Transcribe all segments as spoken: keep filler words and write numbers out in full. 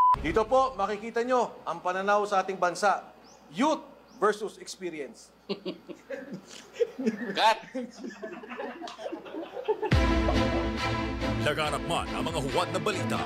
Dito po, makikita nyo ang pananaw sa ating bansa. Youth versus experience. Cut! Laganap man ang mga huwad na balita.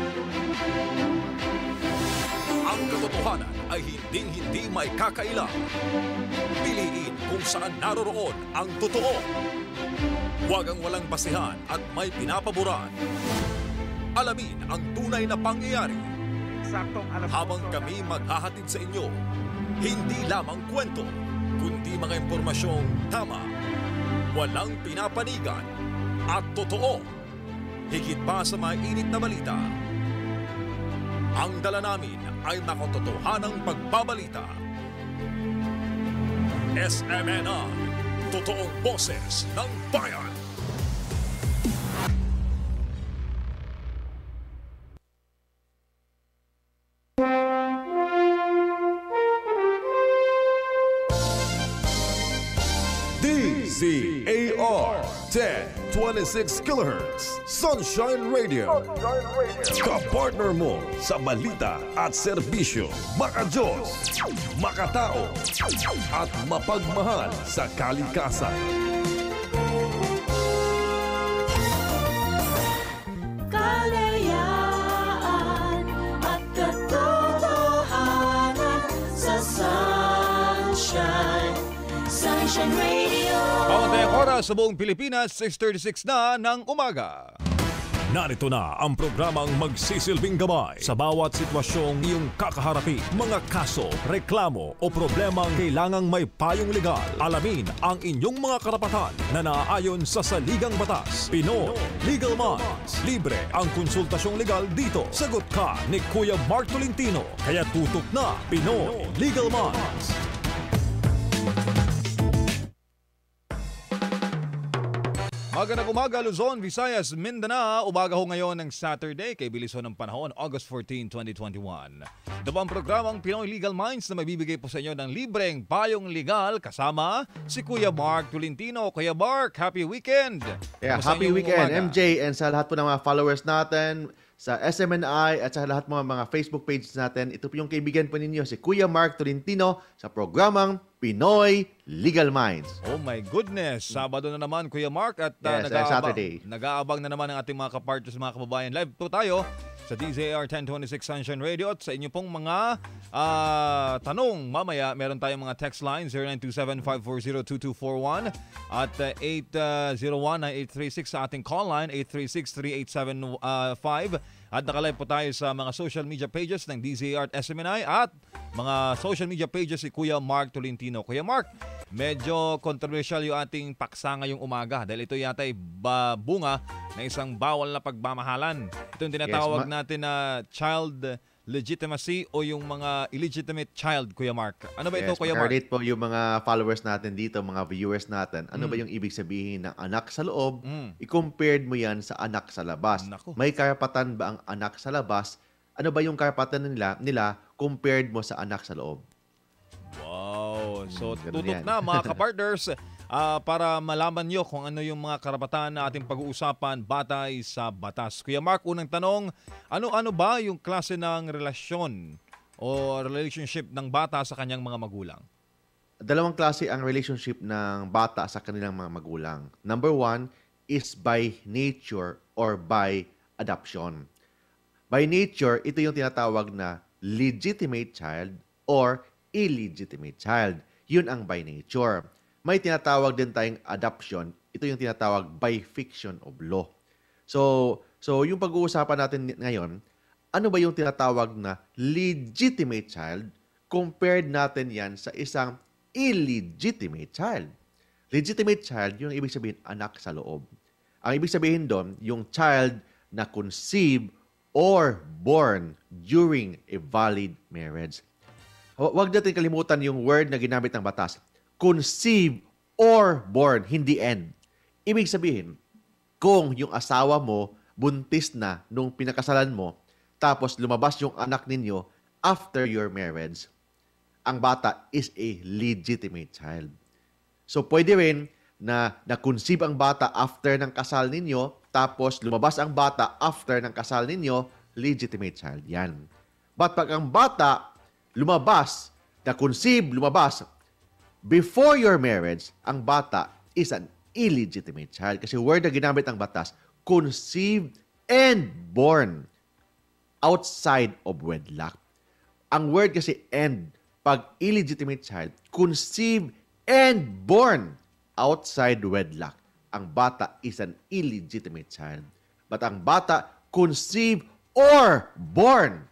Ang katotohanan ay hinding-hindi may kakailang. Piliin kung saan naroroon ang totoo. Huwag ang walang basihan at may pinapaboran. Alamin ang tunay na pangyayari. Habang kami maghahatid sa inyo, hindi lamang kwento, kundi mga impormasyong tama, walang pinapanigan at totoo. Higit pa sa mga init na balita, ang dala namin ay makatotohanang pagbabalita. S M N I, totoong boses ng bayan. D Z A R ten twenty-six kilohertz Sunshine Radio. Ka-partner mo sa balita at serbisyo. Maka-Diyos, makatao, at mapagmahal sa kalikasan. Kalayaan at katotohanan sa Sunshine. Sunshine Radio. Pangantayang oras sa buong Pilipinas, six thirty-six na ng umaga. Narito na ang programang magsisilbing gabay sa bawat sitwasyong iyong kakaharapin. Mga kaso, reklamo o problemang kailangang may payong legal. Alamin ang inyong mga karapatan na naaayon sa saligang batas. Pinoy Legal Minds. Libre ang konsultasyong legal dito. Sagot ka ni Kuya Mark Tolentino. Kaya tutok na Pinoy Legal Minds. Magandang umaga, Luzon, Visayas, Mindanao. Umaga ho ngayon ng Saturday kay bilis ho ng panahon, August fourteenth, twenty twenty-one. Ito po ang programang Pinoy Legal Minds na mabibigay po sa inyo ng libreng payong legal kasama si Kuya Mark Tolentino. Kuya Mark, happy weekend! Yeah, Kamusta happy inyong weekend, umaga? M J, and sa lahat po ng mga followers natin, sa S M N I at sa lahat mga mga Facebook pages natin. Ito po yung kaibigan po ninyo, si Kuya Mark Tolentino sa programang Pinoy Legal Minds. Oh my goodness! Sabado na naman, Kuya Mark, at uh, Yes, nag-aabang, Saturday. nag-aabang na naman ang ating mga kapartners, mga kababayan. Live po tayo sa D Z A R ten twenty-six Sunshine Radio at sa inyo pong mga uh, tanong. Mamaya, meron tayong mga text line zero nine two seven, five four zero, two two four one at uh, eight zero one, nine eight three six sa ating call line eight three six, three eight seven five. At nakalive po tayo sa mga social media pages ng D Z A R at S M N I at mga social media pages si Kuya Mark Tolentino. Kuya Mark, medyo controversial yung ating paksa ngayong umaga dahil ito yata ay bunga na isang bawal na pagmamahalan. Ito yung tinatawag Yes, ma- natin na child legitimacy o yung mga illegitimate child, Kuya Mark. Ano ba ito, Yes, Kuya Mark? makarelate po yung mga followers natin dito, mga viewers natin. Ano Mm. ba yung ibig sabihin ng anak sa loob? Mm. I-compared mo yan sa anak sa labas. Naku. May karapatan ba ang anak sa labas? Ano ba yung karapatan nila, nila compared mo sa anak sa loob? Wow. So, Mm, ganun tutok yan. na mga kapartners ah, para malaman nyo kung ano yung mga karapatan na ating pag-uusapan batay sa batas. Kuya Mark, unang tanong, ano-ano ba yung klase ng relasyon o relationship ng bata sa kanyang mga magulang? Dalawang klase ang relationship ng bata sa kanilang mga magulang. Number one is by nature or by adoption. By nature, ito yung tinatawag na legitimate child or illegitimate child. Yun ang by nature. May tinatawag din tayong adoption. Ito yung tinatawag by fiction of law. So, so yung pag-uusapan natin ngayon, ano ba yung tinatawag na legitimate child compared natin yan sa isang illegitimate child? Legitimate child, yung ibig sabihin anak sa loob. Ang ibig sabihin doon, yung child na conceived or born during a valid marriage. Hu- Huwag natin kalimutan yung word na ginamit ng batas. Conceived or born, hindi end. Ibig sabihin, kung yung asawa mo buntis na nung pinakasalan mo, tapos lumabas yung anak ninyo after your marriage, ang bata is a legitimate child. So, pwede rin na na-conceive ang bata after ng kasal ninyo, tapos lumabas ang bata after ng kasal ninyo, legitimate child yan. But pag ang bata lumabas, na-conceive, lumabas, before your marriage, ang bata is an illegitimate child. Kasi word na ginamit ang batas, conceived and born outside of wedlock. Ang word kasi and, pag illegitimate child, conceived and born outside wedlock. Ang bata is an illegitimate child. But ang bata conceived or born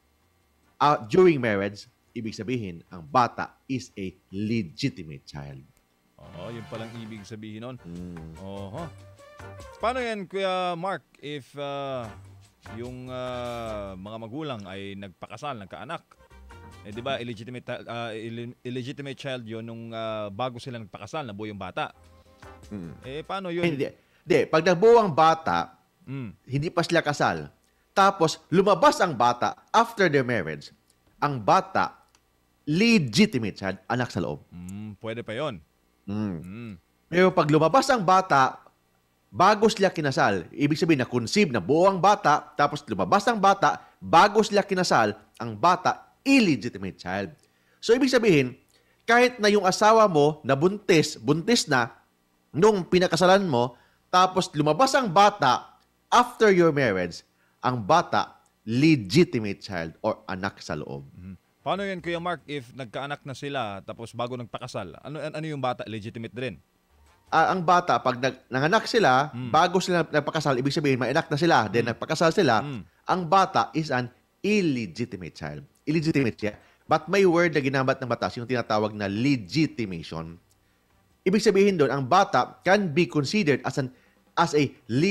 uh, during marriage, ibig sabihin, ang bata is a legitimate child. Oo, yun palang ibig sabihin nun. Mm. Oho. Paano yan, Kuya Mark, if uh, yung uh, mga magulang ay nagpakasal, nagkaanak? Eh, di ba, illegitimate, uh, ill- illegitimate child yun nung uh, bago sila nagpakasal, nabuo yung bata. Mm. Eh, paano yun? Hindi. Hindi. Pag nabuo ang bata, Mm. hindi pa sila kasal, tapos lumabas ang bata after their marriage, ang bata, legitimate child, anak sa loob. Mm, pwede pa yun. Mm. Mm. Pero pag lumabas ang bata, bago sila kinasal, ibig sabihin na conceive na buo ang bata, tapos lumabas ang bata, bago sila kinasal, ang bata, illegitimate child. So, ibig sabihin, kahit na yung asawa mo na buntis, buntis na, nung pinakasalan mo, tapos lumabas ang bata after your marriage, ang bata, legitimate child or anak sa loob. Mhm. Paano yan, Kuya Mark, if nagkaanak na sila tapos bago nagpakasal? Ano ano yung bata? Legitimate din? Ah, ang bata, pag nag, nanganak sila, bago sila nagpakasal, ibig sabihin, may anak na sila, then nagpakasal sila, Mm. ang bata is an illegitimate child. Illegitimate siya. But may word na ginamit ng batas, yung tinatawag na legitimation. Ibig sabihin doon, ang bata can be considered as an as a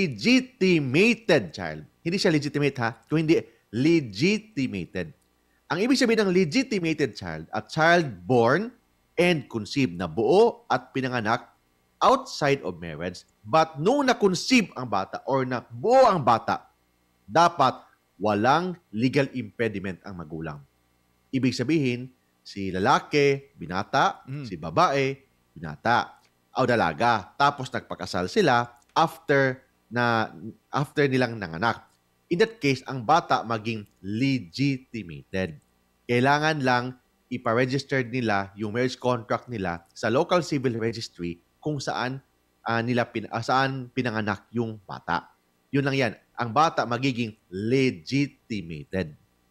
legitimated child. Hindi siya legitimate ha, kung hindi legitimated. Ang ibig sabihin ng legitimated child, a child born and conceived na buo at pinanganak outside of marriage, but nung na-conceive ang bata or na buo ang bata, dapat walang legal impediment ang magulang. Ibig sabihin, si lalaki, binata, Mm. si babae, binata, o dalaga. Tapos nagpakasal sila after na after nilang nanganak. In that case, ang bata maging legitimated. Kailangan lang ipa-register nila yung marriage contract nila sa local civil registry kung saan ah, nila pin, ah, saan pinanganak yung bata. Yun lang yan. Ang bata magiging legitimated.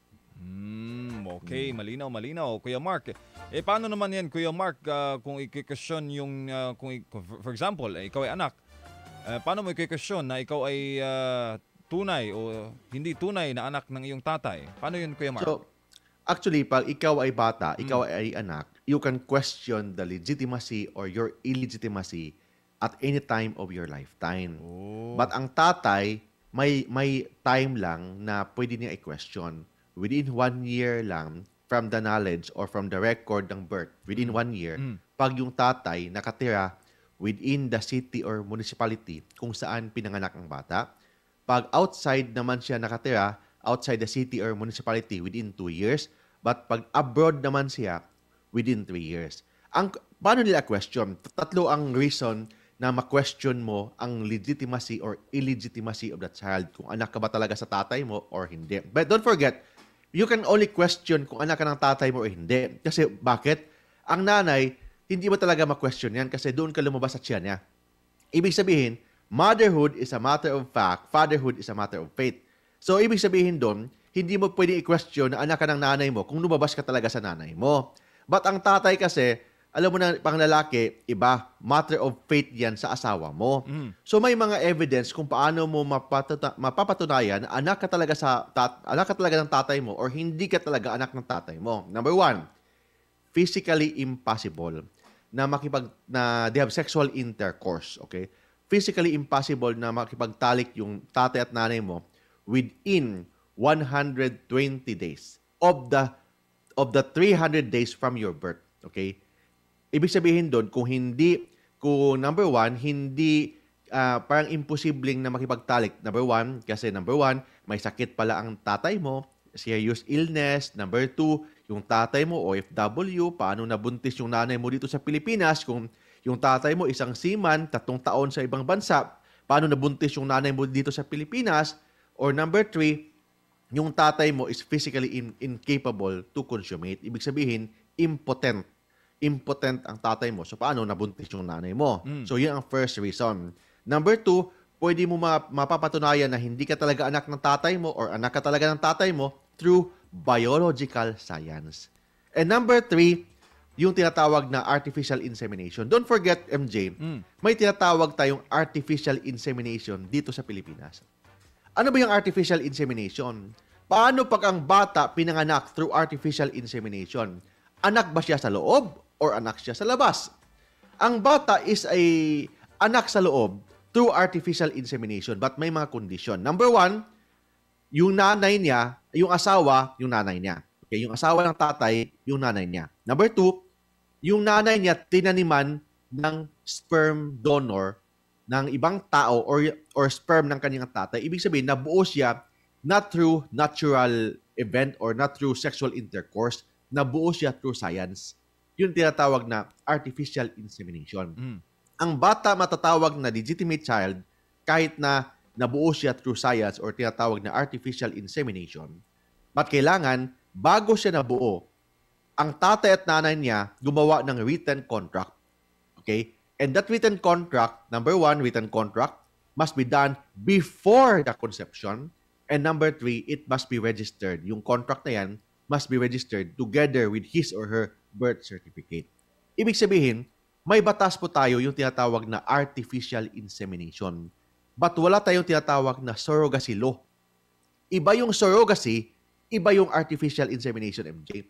Mm, okay, malinaw, malinaw. Kuya Mark, eh paano naman yan, Kuya Mark, ah, kung i-question yung, ah, kung, i- kung for for example, eh, ikaw ay anak, eh, paano mo i-question na ikaw ay ah, tunay o hindi tunay na anak ng iyong tatay? Paano yun, Kuya Mark? So, actually, pag ikaw ay bata, ikaw ay anak, you can question the legitimacy or your illegitimacy at any time of your lifetime. Oh. But ang tatay, may may time lang na pwede niya i-question. Within one year lang from the knowledge or from the record ng birth, within one year, Mm. pag yung tatay nakatira within the city or municipality kung saan pinanganak ang bata, pag outside naman siya nakatira, outside the city or municipality within two years, but pag abroad naman siya, within three years. Ang, paano nila question? Tatlo ang reason na ma-question mo ang legitimacy or illegitimacy of the child, kung anak ka ba talaga sa tatay mo or hindi. But don't forget, you can only question kung anak ka ng tatay mo or hindi. Kasi bakit? Ang nanay, hindi mo talaga ma-question yan kasi doon ka lumabas sa tiyan niya. Ibig sabihin, motherhood is a matter of fact, fatherhood is a matter of faith. So, ibig sabihin doon, hindi mo pwedeng i-question na anak ka ng nanay mo kung lumabas ka talaga sa nanay mo. But ang tatay kasi, alam mo na, pang lalaki, iba, matter of faith yan sa asawa mo. Mm. So, may mga evidence kung paano mo mapatuta- mapapatunayan na anak ka talaga sa tat- anak ka talaga ng tatay mo or hindi ka talaga anak ng tatay mo. Number one, physically impossible na makipag na they have sexual intercourse, okay? Physically impossible na makipagtalik yung tatay at nanay mo within one hundred twenty days of the of the three hundred days from your birth, okay? Ibig sabihin doon, kung hindi, kung number one, hindi ah, parang imposibleng na makipagtalik. Number one, kasi number one, may sakit pala ang tatay mo, serious illness. Number two, yung tatay mo, O F W, paano nabuntis yung nanay mo dito sa Pilipinas? Kung yung tatay mo, isang seaman, tatlong taon sa ibang bansa, paano nabuntis yung nanay mo dito sa Pilipinas? Or number three, yung tatay mo is physically in- incapable to consummate. Ibig sabihin, impotent. Impotent ang tatay mo. So, paano nabuntis yung nanay mo? Mm. So, yun ang first reason. Number two, pwede mo ma- mapapatunayan na hindi ka talaga anak ng tatay mo or anak ka talaga ng tatay mo through biological science. And number three, yung tinatawag na artificial insemination. Don't forget, M J, Mm. may tinatawag tayong artificial insemination dito sa Pilipinas. Ano ba yung artificial insemination? Paano pag ang bata pinanganak through artificial insemination? Anak ba siya sa loob or anak siya sa labas? Ang bata is a anak sa loob through artificial insemination but may mga kondisyon. Number one, yung nanay niya, yung asawa, yung nanay niya. Okay, yung asawa ng tatay, yung nanay niya. Number two, yung nanay niya tinaniman ng sperm donor ng ibang tao or or sperm ng kanyang tatay. Ibig sabihin, nabuo siya not through natural event or not through sexual intercourse, nabuo siya through science. Yun tinatawag na artificial insemination. Mm. Ang bata matatawag na legitimate child kahit na nabuo siya through science or tinatawag na artificial insemination. But kailangan, bago siya nabuo, ang tatay at nanay niya gumawa ng written contract. Okay? And that written contract, number one, written contract, must be done before the conception. And number three, it must be registered. Yung contract na yan must be registered together with his or her birth certificate. Ibig sabihin, may batas po tayo yung tinatawag na artificial insemination. But wala tayong tinatawag na surrogacy law. Iba yung surrogacy, iba yung artificial insemination, M J.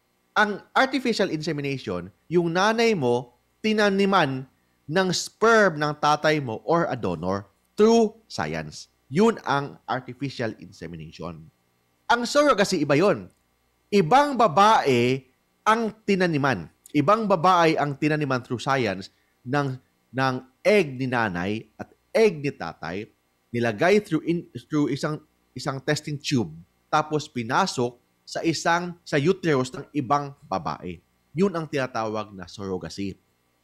Ang artificial insemination, yung nanay mo, tinaniman ng sperm ng tatay mo or a donor through science. Yun ang artificial insemination. Ang surrogacy, iba yun. Ibang babae ang tinaniman. Ibang babae ang tinaniman through science ng, ng egg ni nanay at egg ni tatay, nilagay through, in, through isang, isang testing tube, tapos pinasok sa isang sa uterus ng ibang babae. Yun ang tinatawag na surrogacy.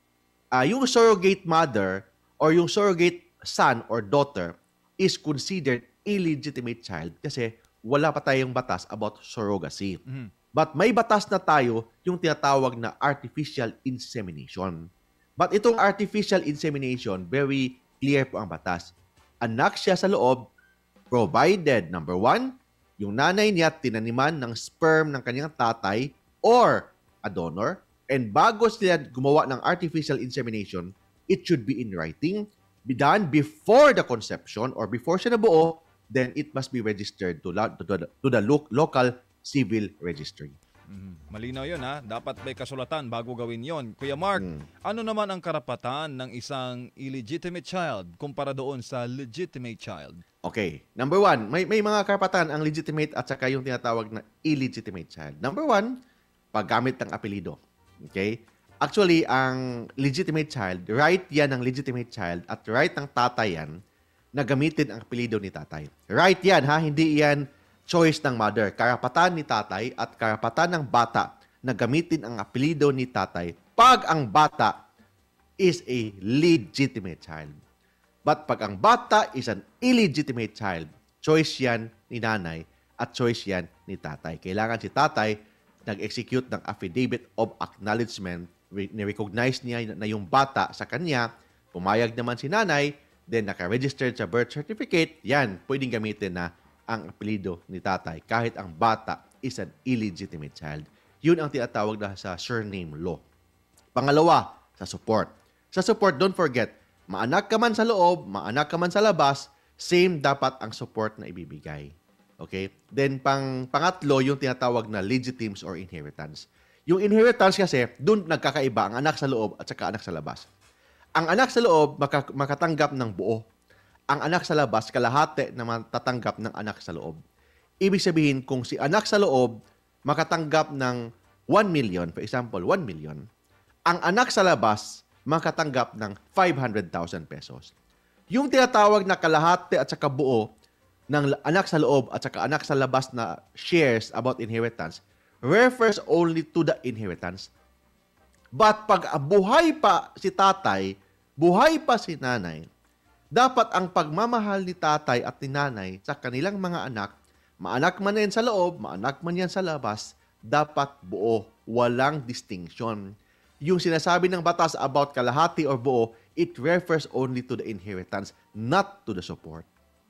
Uh, yung surrogate mother or yung surrogate son or daughter is considered illegitimate child kasi wala pa tayong batas about surrogacy. Mhm. But may batas na tayo yung tinatawag na artificial insemination. But itong artificial insemination, very clear po ang batas. Anak siya sa loob, provided, number one, yung nanay niya tinaniman ng sperm ng kanyang tatay or a donor. And bago sila gumawa ng artificial insemination, it should be in writing, be done before the conception or before siya nabuo, then it must be registered to, la- to, the, to the lo- local civil registry. Mhm. Malinaw yun ha. Dapat may kasulatan bago gawin yon. Kuya Mark, Hmm. ano naman ang karapatan ng isang illegitimate child kumpara doon sa legitimate child? Okay. Number one, may, may mga karapatan ang legitimate at saka yung tinatawag na illegitimate child. Number one, paggamit ng apelido. Okay? Actually, ang legitimate child, right yan ng legitimate child at right ng tatay yan na gamitin ang apelido ni tatay. Right yan ha, hindi yan choice ng mother. Karapatan ni tatay at karapatan ng bata na gamitin ang apelido ni tatay pag ang bata is a legitimate child. But pag ang bata is an illegitimate child, choice yan ni nanay at choice yan ni tatay. Kailangan si tatay nag-execute ng affidavit of acknowledgement, ni-recognize niya na yung bata sa kanya, pumayag naman si nanay, then naka-registered sa birth certificate, yan, pwedeng gamitin na ang apelido ni tatay kahit ang bata is an illegitimate child. Yun ang tinatawag na sa surname law. Pangalawa, sa support. Sa support, don't forget, maanak ka man sa loob, maanak ka man sa labas, same dapat ang support na ibibigay. Okay? Then, pang, pangatlo, yung tinatawag na legitimes or inheritance. Yung inheritance kasi, dun nagkakaiba ang anak sa loob at saka anak sa labas. Ang anak sa loob, maka, makatanggap ng buo. Ang anak sa labas, kalahati na matatanggap ng anak sa loob. Ibig sabihin, kung si anak sa loob, makatanggap ng one million, for example, one million, ang anak sa labas, makatanggap ng five hundred thousand pesos. Yung tinatawag na kalahati at saka buo, ng anak sa loob at saka anak sa labas na shares about inheritance refers only to the inheritance. But pag buhay pa si tatay, buhay pa si nanay, dapat ang pagmamahal ni tatay at ni nanay sa kanilang mga anak maanak man yan sa loob, maanak man yan sa labas, dapat buo, walang distinction. Yung sinasabi ng batas about kalahati or buo, it refers only to the inheritance, not to the support.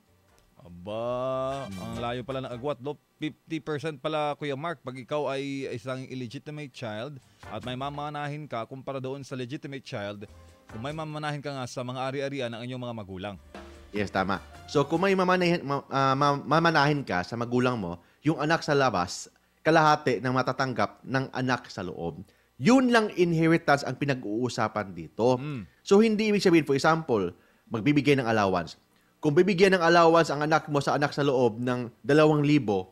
Aba, ang layo pala ng agwat, no? fifty percent pala, Kuya Mark, pag ikaw ay isang illegitimate child at may mamanahin ka kumpara doon sa legitimate child, kung may mamanahin ka nga sa mga ari-arian ng inyong mga magulang. Yes, tama. So, kung may mamanahin, ma, uh, ma- mamanahin ka sa magulang mo, yung anak sa labas, kalahati ng matatanggap ng anak sa loob. Yun lang inheritance ang pinag-uusapan dito. Mm. So, hindi ibig sabihin, for example, magbibigay ng allowance. Kung bibigyan ng allowance ang anak mo sa anak sa loob ng dalawang libo,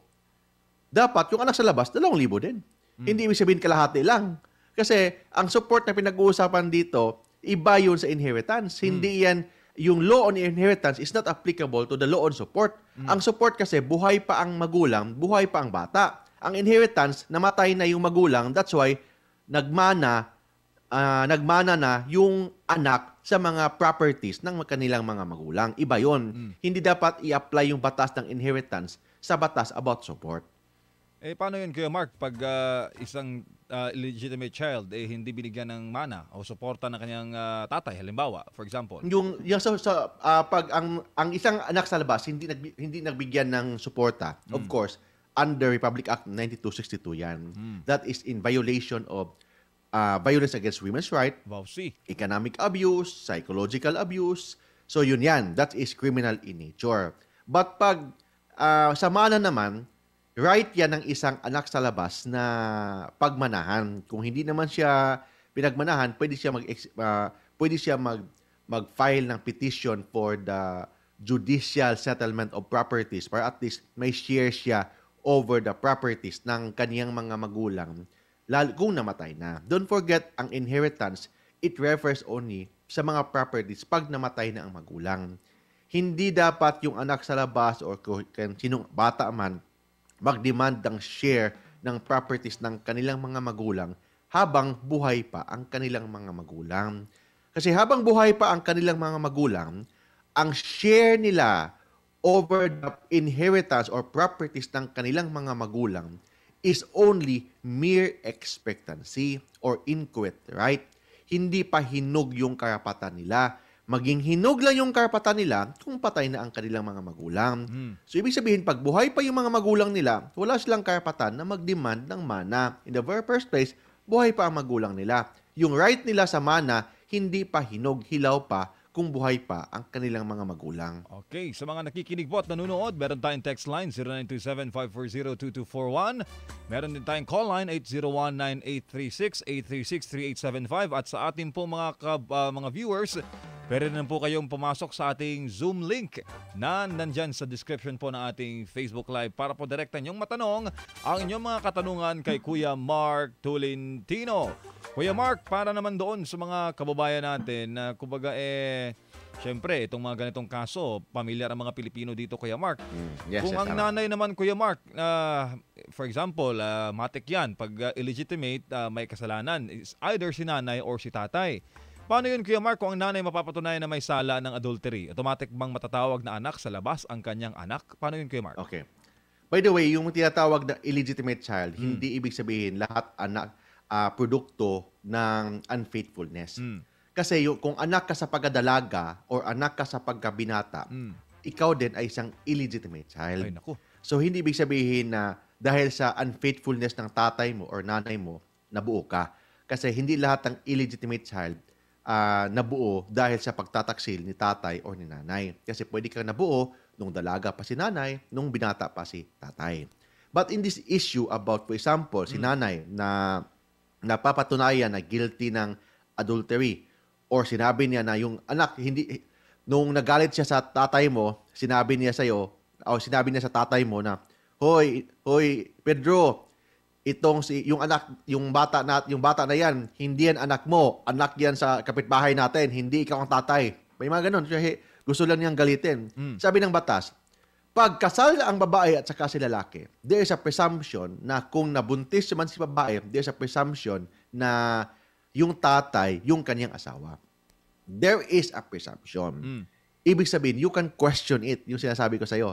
dapat yung anak sa labas, dalawang libo din. Mm. Hindi ibig sabihin kalahati lang. Kasi ang support na pinag-uusapan dito, iba yun sa inheritance. Mm. Hindi yan, yung law on inheritance is not applicable to the law on support. Mm. Ang support kasi, buhay pa ang magulang, buhay pa ang bata. Ang inheritance, namatay na yung magulang, that's why, nagmana, uh, nagmana na yung anak sa mga properties ng kanilang mga magulang. Iba yon. Mm. Hindi dapat i-apply yung batas ng inheritance sa batas about support. Eh, paano yun, Kuya Mark, pag uh, isang uh, illegitimate child eh hindi binigyan ng mana o suporta ng kanyang uh, tatay, halimbawa, for example? Yung, yung sa, sa, uh, pag ang, ang isang anak sa labas, hindi, nag, hindi nagbigyan ng suporta, mm. of course, under Republic Act ninety-two sixty-two yan. Mm. That is in violation of uh, violence against women's rights, Wow, see. economic abuse, psychological abuse. So yun yan, that is criminal in nature. But pag uh, sa mana naman, right yan ng isang anak sa labas na pagmanahan. Kung hindi naman siya pinagmanahan, pwede siya mag uh, pwede siya mag mag-file ng petition for the judicial settlement of properties para at least may share siya over the properties ng kaniyang mga magulang lalo kung namatay na. Don't forget, ang inheritance, it refers only sa mga properties pag namatay na ang magulang. Hindi dapat yung anak sa labas or kung sinong bata man mag-demand ng share ng properties ng kanilang mga magulang habang buhay pa ang kanilang mga magulang. Kasi habang buhay pa ang kanilang mga magulang, ang share nila over the inheritance or properties ng kanilang mga magulang is only mere expectancy or inchoate right? Hindi pa hinog yung karapatan nila. Maging hinog lang yung karapatan nila kung patay na ang kanilang mga magulang. Hmm. So, ibig sabihin, pag buhay pa yung mga magulang nila, wala silang karapatan na mag-demand ng mana. In the very first place, buhay pa ang magulang nila. Yung right nila sa mana, hindi pa hinog, hilaw pa, kung buhay pa ang kanilang mga magulang. Okay, sa mga nakikinig po at nanonood, meron tayong text line zero nine two seven, five four zero, two two four one. Meron din tayong call line eight zero one, nine eight three six, eight three six, three eight seven five. At sa ating po mga, uh, mga viewers, pwede na po kayong pumasok sa ating Zoom link na nandyan sa description po ng ating Facebook Live para po direktan yung matanong ang inyong mga katanungan kay Kuya Mark Tolentino. Kuya Mark, para naman doon sa mga kababayan natin na uh, kumbaga eh, syempre, itong mga ganitong kaso, pamilyar ang mga Pilipino dito, Kuya Mark. Mm, yes, Kung yes, ang tama. nanay naman, Kuya Mark, uh, for example, uh, matik yan, pag uh, illegitimate, uh, may kasalanan, is either si nanay or si tatay. Paano yun, Kuya Mark, kung ang nanay mapapatunayan na may sala ng adultery? Automatic bang matatawag na anak sa labas ang kanyang anak? Paano yun, Kuya Mark? Okay. By the way, yung tinatawag na illegitimate child, Mm. hindi ibig sabihin lahat anak uh, produkto ng unfaithfulness. Mm. Kasi yung, kung anak ka sa pagkadalaga or anak ka sa pagkabinata, Mm. ikaw din ay isang illegitimate child. Ay, naku. So, hindi ibig sabihin na dahil sa unfaithfulness ng tatay mo or nanay mo, nabuo ka. Kasi hindi lahat ng illegitimate child uh, nabuo dahil sa pagtataksil ni tatay or ni nanay. Kasi pwede kang nabuo nung dalaga pa si nanay, nung binata pa si tatay. But in this issue about, for example, si nanay na napapatunayan na guilty ng adultery or sinabi niya na yung anak, hindi, nung nagalit siya sa tatay mo, sinabi niya sa'yo, o sinabi niya sa tatay mo na, Hoy, hoy, Pedro, itong si yung anak, yung bata na yung bata na yan, hindi yan anak mo, anak yan sa kapitbahay natin, hindi ikaw ang tatay. May mga ganun, kasi gusto lang niyang galitin. Mm. Sabi ng batas, pag kasal ang babae at saka si lalaki, there is a presumption na kung nabuntis man si babae, there is a presumption na yung tatay, yung kanyang asawa. There is a presumption. Mm. Ibig sabihin, you can question it, yung sinasabi ko sa'yo.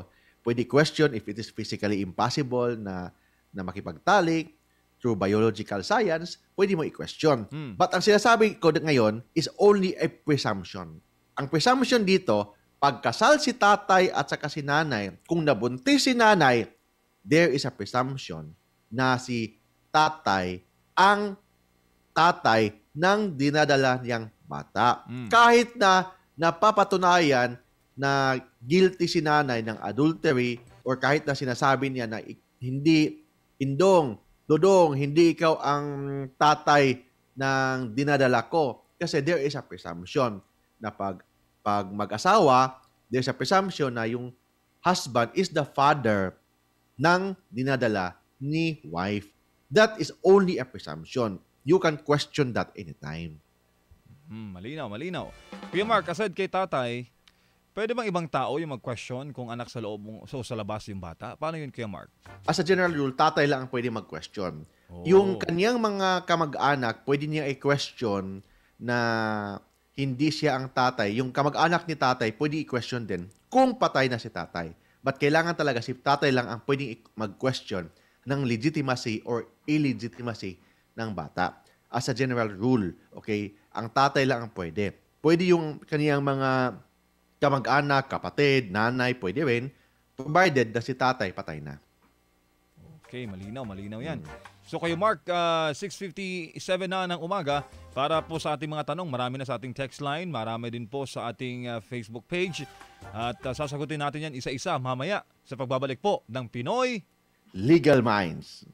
Pwede question if it is physically impossible na, na makipagtalik. Through biological science, pwede mo i-question. Hmm. But ang sinasabi ko ngayon is only a presumption. Ang presumption dito, pagkasal si tatay at saka si nanay, kung nabuntis si nanay, there is a presumption na si tatay ang tatay ng dinadala niyang bata. Mm. Kahit na napapatunayan na guilty si nanay ng adultery or kahit na sinasabi niya na i- hindi, indong, dodong, hindi ikaw ang tatay ng dinadala ko. Kasi there is a presumption na pag, pag mag-asawa, there's a presumption na yung husband is the father ng dinadala ni wife. That is only a presumption. You can question that anytime. Hmm, malinaw, malinaw. Kuya Mark, aside kay tatay, pwede bang ibang tao yung mag-question kung anak sa loob mo, so sa labas yung bata? Paano yun, Kuya Mark? As a general rule, tatay lang ang pwede mag-question. Oh. Yung kanyang mga kamag-anak, pwede niya i-question na hindi siya ang tatay. Yung kamag-anak ni tatay, pwede i-question din kung patay na si tatay. But kailangan talaga si tatay lang ang pwedeng i- mag-question ng legitimacy or illegitimacy ng bata. As a general rule, okay, ang tatay lang ang pwede. Pwede yung kaniyang mga kamag-anak, kapatid, nanay, pwede rin, provided na si tatay patay na. Okay, malinaw, malinaw yan. So kayo Mark, uh, six fifty-seven na ng umaga, para po sa ating mga tanong, marami na sa ating text line, marami din po sa ating uh, Facebook page, at uh, sasagutin natin yan isa-isa mamaya sa pagbabalik po ng Pinoy Legal Minds.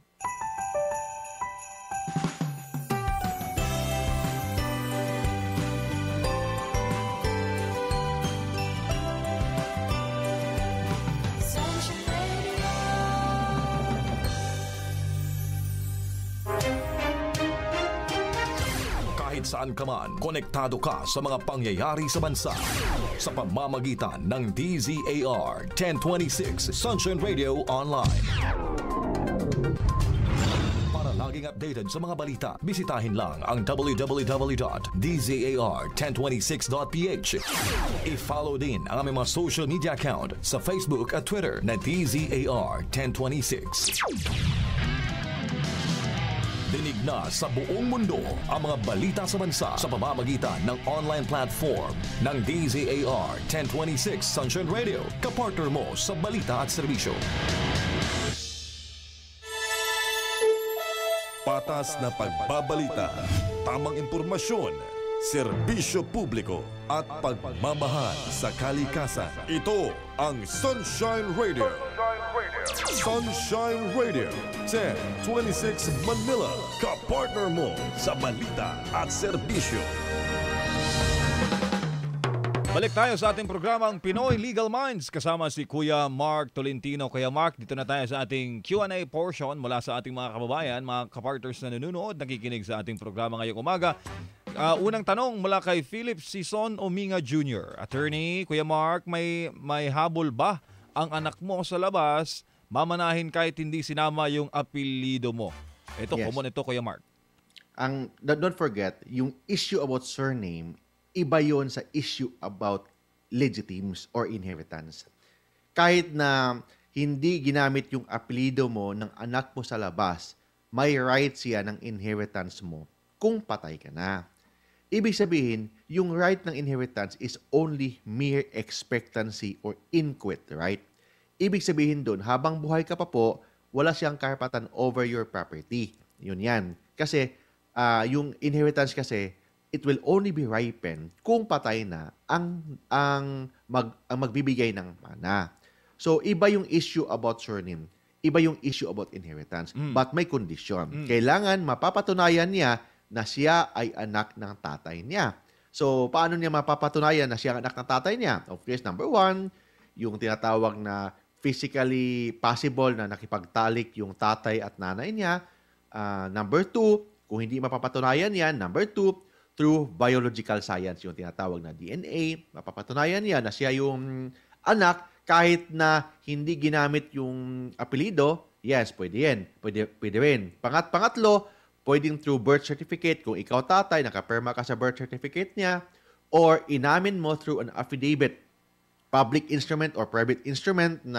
Sunshine Radio. Kahit saan ka man, konektado ka sa mga pangyayari sa bansa. Sa pamamagitan ng D Z A R ten twenty-six Sunshine Radio Online. Para laging updated sa mga balita, bisitahin lang ang w w w dot d z a r ten twenty-six dot p h. I-follow din ang aming mga social media account sa Facebook at Twitter na D Z A R ten twenty-six. Dinig na sa buong mundo ang mga balita sa bansa sa pamamagitan ng online platform ng D Z A R ten twenty-six Sunshine Radio, kapartner mo sa balita at serbisyo. Patas na pagbabalita, tamang impormasyon, serbisyo publiko at pagmamahal sa kalikasan. Ito ang Sunshine Radio. Sunshine Radio ten twenty-six Manila, kapartner mo sa balita at serbisyo. Balik tayo sa ating programang Pinoy Legal Minds kasama si Kuya Mark Tolentino. Kuya Mark, dito na tayo sa ating Q and A portion mula sa ating mga kababayan, mga kapartners na nanonood, nakikinig sa ating programa ngayong umaga. Uh, unang tanong mula kay Philip Sison Ominga Junior Attorney, Kuya Mark, may, may habol ba ang anak mo sa labas, mamanahin kahit hindi sinama yung apelido mo? Ito, Yes. common ito, Kuya Mark. Ang, don't forget, yung issue about surname, iba yon sa issue about legitimes or inheritance. Kahit na hindi ginamit yung apelido mo ng anak mo sa labas, may right siya ng inheritance mo kung patay ka na. Ibig sabihin, yung right ng inheritance is only mere expectancy or inquit right. Ibig sabihin doon, habang buhay ka pa po, wala siyang karapatan over your property. Yun yan. Kasi uh, yung inheritance kasi, it will only be ripened kung patay na ang ang mag ang magbibigay ng mana. So iba yung issue about surname, iba yung issue about inheritance, Mm. but may condition. Mm. Kailangan mapapatunayan niya na siya ay anak ng tatay niya. So paano niya mapapatunayan na siya ang anak ng tatay niya? Of course, number one, yung tinatawag na physically possible na nakipagtalik yung tatay at nanay niya. Uh, number two, kung hindi mapapatunayan yan, number two, through biological science, yung tinatawag na D N A, mapapatunayan niya na siya yung anak kahit na hindi ginamit yung apelido, yes, pwede yan. Pwede, pwede rin. Pangat, pangatlo, pwedeng through birth certificate, kung ikaw tatay, nakapirma ka sa birth certificate niya, or inamin mo through an affidavit, public instrument or private instrument na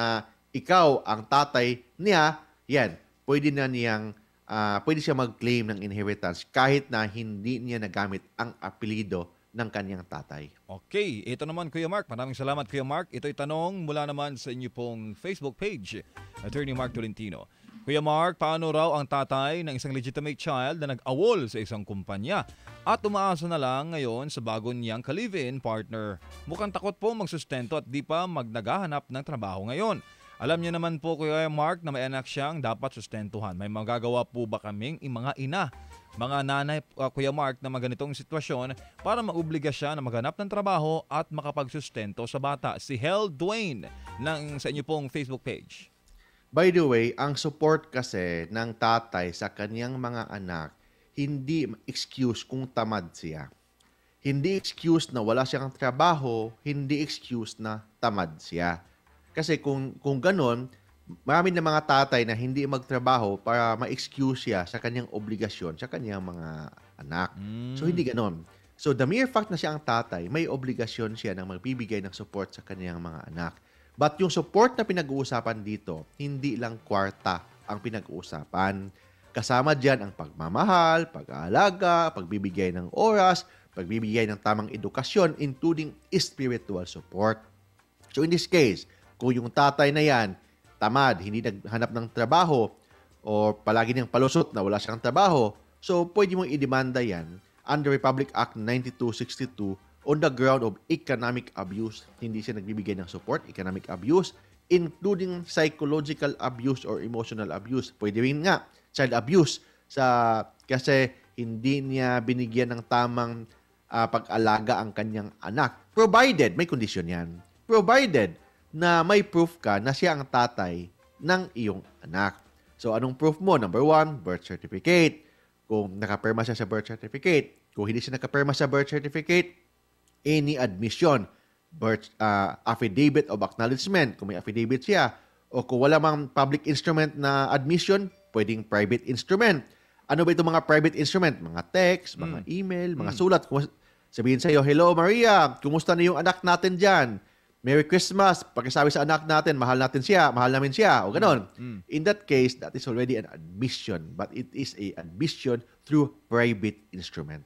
ikaw ang tatay niya, yan, pwede na niyang, ah, pwede siya mag-claim ng inheritance kahit na hindi niya nagamit ang apelido ng kanyang tatay. Okay, ito naman Kuya Mark. Maraming salamat Kuya Mark. Ito'y tanong mula naman sa inyo pong Facebook page, Attorney Mark Tolentino. Kuya Mark, paano raw ang tatay ng isang legitimate child na nag-awol sa isang kumpanya at umaasa na lang ngayon sa bago niyang ka-live-in partner? Mukhang takot po magsustento at di pa magnagahanap ng trabaho ngayon. Alam niya naman po Kuya Mark na may anak siyang dapat sustentuhan. May magagawa po ba kaming mga ina, mga nanay, uh, Kuya Mark, na maganitong sitwasyon para maubliga siya na maghanap ng trabaho at makapagsustento sa bata? Si Hel Dwayne ng sa inyo pong Facebook page. By the way, ang support kasi ng tatay sa kanyang mga anak, hindi excuse kung tamad siya. Hindi excuse na wala siyang trabaho, hindi excuse na tamad siya. Kasi kung, kung ganon, marami na mga tatay na hindi magtrabaho para ma-excuse siya sa kanyang obligasyon sa kanyang mga anak. Mm. So, hindi ganon. So, the mere fact na siya ang tatay, may obligasyon siya na magbibigay ng support sa kanyang mga anak. But yung support na pinag-uusapan dito, hindi lang kwarta ang pinag-uusapan. Kasama dyan ang pagmamahal, pag-aalaga, pagbibigay ng oras, pagbibigay ng tamang edukasyon, including spiritual support. So, in this case, kung yung tatay na yan, tamad, hindi naghanap ng trabaho, o palagi niyang palusot na wala siyang trabaho, so pwede mong idemanda yan under Republic Act ninety-two sixty-two on the ground of economic abuse. Hindi siya nagbibigay ng support, economic abuse, including psychological abuse or emotional abuse. Pwede rin nga, child abuse, sa kasi hindi niya binigyan ng tamang uh, pag-alaga ang kanyang anak. Provided, may kondisyon yan, provided na may proof ka na siya ang tatay ng iyong anak. So, anong proof mo? Number one, birth certificate. Kung nakapirma siya sa birth certificate. Kung hindi siya nakapirma sa birth certificate, any admission, birth uh, affidavit of acknowledgement, kung may affidavit siya. O kung wala mang public instrument na admission, pwedeng private instrument. Ano ba itong mga private instrument? Mga text, mga Mm. email, mga Mm. sulat. Kung sabihin sa'yo, hello Maria, kumusta na yung anak natin dyan? Merry Christmas, pakisabi sa anak natin, mahal natin siya, mahal namin siya, o ganon. Mm. In that case, that is already an admission, but it is a admission through private instrument.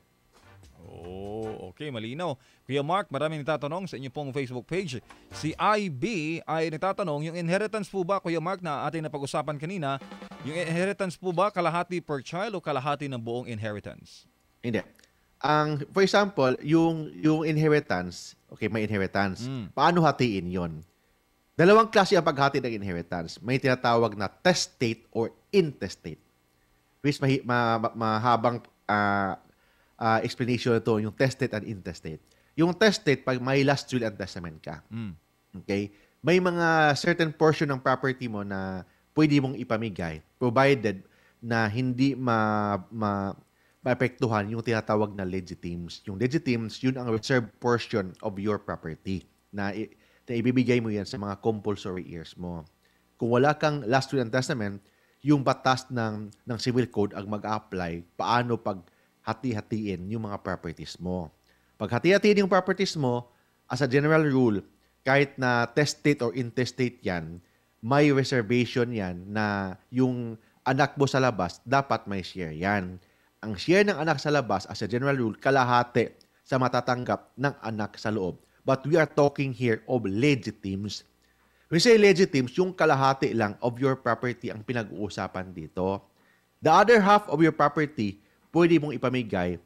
Oh, okay, malinaw. Kuya Mark, maraming nagtatanong sa inyo pong Facebook page. Si I B ay nagtatanong, yung inheritance po ba, Kuya Mark, na ating napag-usapan kanina, yung inheritance po ba kalahati per child o kalahati ng buong inheritance? Hindi. Ang, for example, yung, yung inheritance, okay, may inheritance. Mm. Paano hatiin yon? Dalawang klase ang paghati ng inheritance. May tinatawag na testate or intestate. Which mahi, ma, ma, mahabang uh, uh, explanation ito, yung testate and intestate. Yung testate, pag may last will and testament ka. Mm. Okay? May mga certain portion ng property mo na pwede mong ipamigay provided na hindi ma, ma maapektuhan yung tinatawag na legitimes. Yung legitimes, yun ang reserved portion of your property na, i- na ibibigay mo yan sa mga compulsory heirs mo. Kung wala kang last will and testament, yung batas ng, ng civil code ang mag-apply paano pag hati-hatiin yung mga properties mo. Pag hati-hatiin yung properties mo, as a general rule, kahit na testate or intestate yan, may reservation yan na yung anak mo sa labas, dapat may share yan. Ang share ng anak sa labas, as a general rule, kalahati sa matatanggap ng anak sa loob. But we are talking here of legitimes. When we say legitimes, yung kalahati lang of your property ang pinag-uusapan dito. The other half of your property, pwede mong ipamigay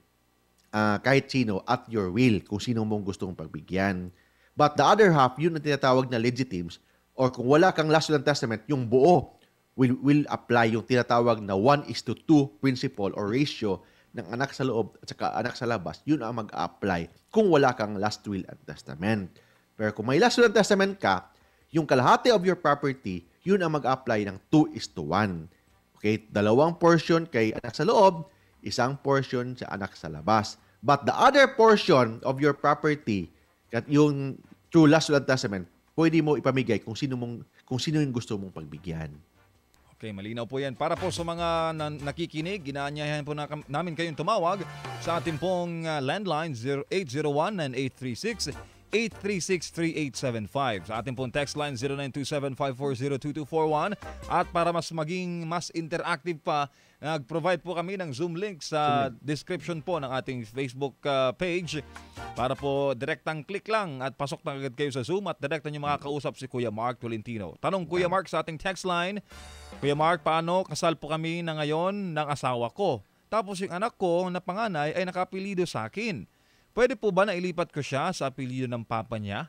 uh, kahit sino at your will, kung sino mong gustong pagbigyan. But the other half, yun ang tinatawag na legitimes, or kung wala kang last will and testament, yung buo, will will apply yung tinatawag na one is to two principle or ratio ng anak sa loob at saka anak sa labas, yun ang mag-apply kung wala kang last will and testament. Pero kung may last will and testament ka, yung kalahati of your property, yun ang mag-apply ng two is to one. Okay? Dalawang portion kay anak sa loob, isang portion sa anak sa labas. But the other portion of your property, yung through last will and testament, pwede mo ipamigay kung sino mong kung sino yung gusto mong pagbigyan. Okay, malinaw po yan. Para po sa mga nan- nakikinig, inaanyayahan po na, namin kayong tumawag sa ating pong uh, landline zero eight zero one nine eight three six eight three six, three eight seven five. Sa ating pong text line zero nine two seven, five four zero, two two four one. At para mas maging mas interactive pa, nag-provide po kami ng Zoom link sa description po ng ating Facebook uh, page para po direktang click lang at pasok na agad kayo sa Zoom at direkta nyo makakausap si Kuya Mark Tolentino. Tanong Kuya Mark sa ating text line, Kuya Mark, paano kasal po kami na ngayon ng asawa ko? Tapos yung anak ko na panganay ay nakapilido sa akin. Pwede po ba na ilipat ko siya sa apelido ng papa niya?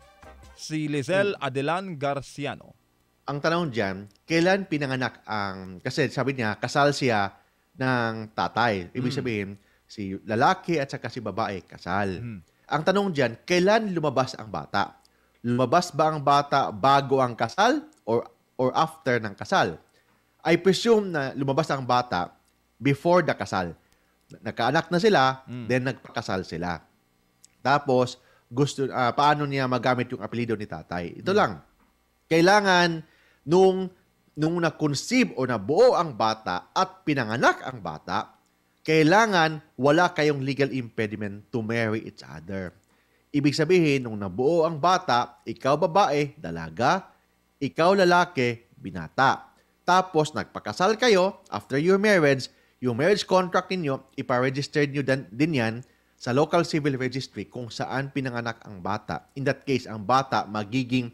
Si Lizelle Adelan Garciano. Ang tanong dyan, kailan pinanganak ang... Kasi sabi niya, kasal siya ng tatay. Ibig sabihin, si lalaki at saka si babae, kasal. Mm. Ang tanong dyan, kailan lumabas ang bata? Lumabas ba ang bata bago ang kasal or, or after ng kasal? I presume na lumabas ang bata before the kasal. Nagkaanak na sila, mm. then nagpakasal sila. Tapos, gusto uh, paano niya magamit yung apelido ni tatay? Ito mm. lang. Kailangan nung nung na-conceive o nabuo ang bata at pinanganak ang bata, kailangan wala kayong legal impediment to marry each other. Ibig sabihin, nung nabuo ang bata, ikaw babae, dalaga, ikaw lalaki, binata. Tapos, nagpakasal kayo after your marriage, yung marriage contract ninyo, iparegister nyo din, din yan sa local civil registry kung saan pinanganak ang bata. In that case, ang bata magiging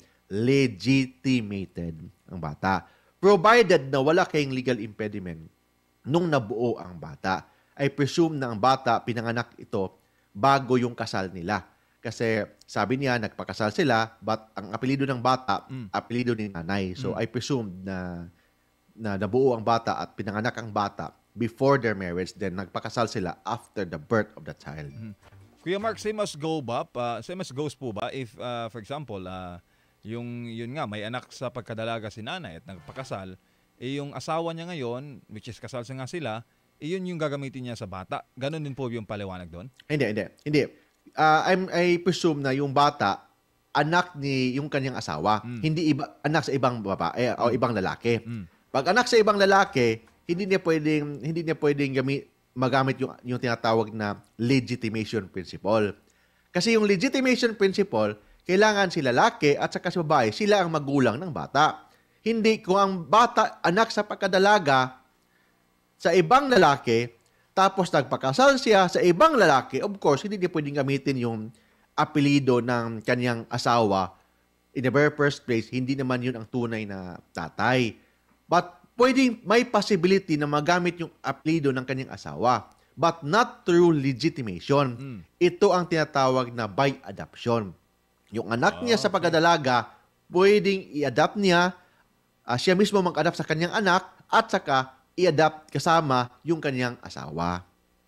legitimated ang bata. Provided na wala kayong legal impediment nung nabuo ang bata. I presume na ang bata, pinanganak ito bago yung kasal nila. Kasi sabi niya, nagpakasal sila, but ang apelido ng bata, mm. apelido ni nanay. So mm. I presume na, na nabuo ang bata at pinanganak ang bata before their marriage, then nagpakasal sila after the birth of the child. Mm-hmm. Kuya Mark, same as go ba? Uh, same as goes po ba? If, uh, for example, uh, yung, yun nga, may anak sa pagkadalaga si nanay at nagpakasal, eh yung asawa niya ngayon, which is kasal sa nga sila, eh yun yung gagamitin niya sa bata. Ganon din po yung paliwanag doon? Hindi, hindi. Hindi. Uh, I'm, I presume na yung bata, anak ni yung kanyang asawa. Mm. Hindi iba, anak sa ibang babae mm. o ibang lalaki. Mm. Pag anak sa ibang lalaki, hindi niya pwedeng hindi niya pwedeng gamit, magamit yung yung tinatawag na legitimation principle. Kasi yung legitimation principle, kailangan si lalaki at saka si babae, sila ang magulang ng bata. Hindi kung ang bata anak sa pagkadalaga sa ibang lalaki, tapos nagpakasal siya sa ibang lalaki, of course, hindi niya pwedeng gamitin yung apelido ng kanyang asawa. In the very first place, hindi naman yun ang tunay na tatay. But pwedeng may possibility na magamit yung apelido ng kanyang asawa, but not through legitimation. Mm. Ito ang tinatawag na by adoption. Yung anak niya sa pagkadalaga, pwedeng i-adapt niya, uh, siya mismo mag-adapt sa kanyang anak, at saka i-adapt kasama yung kanyang asawa.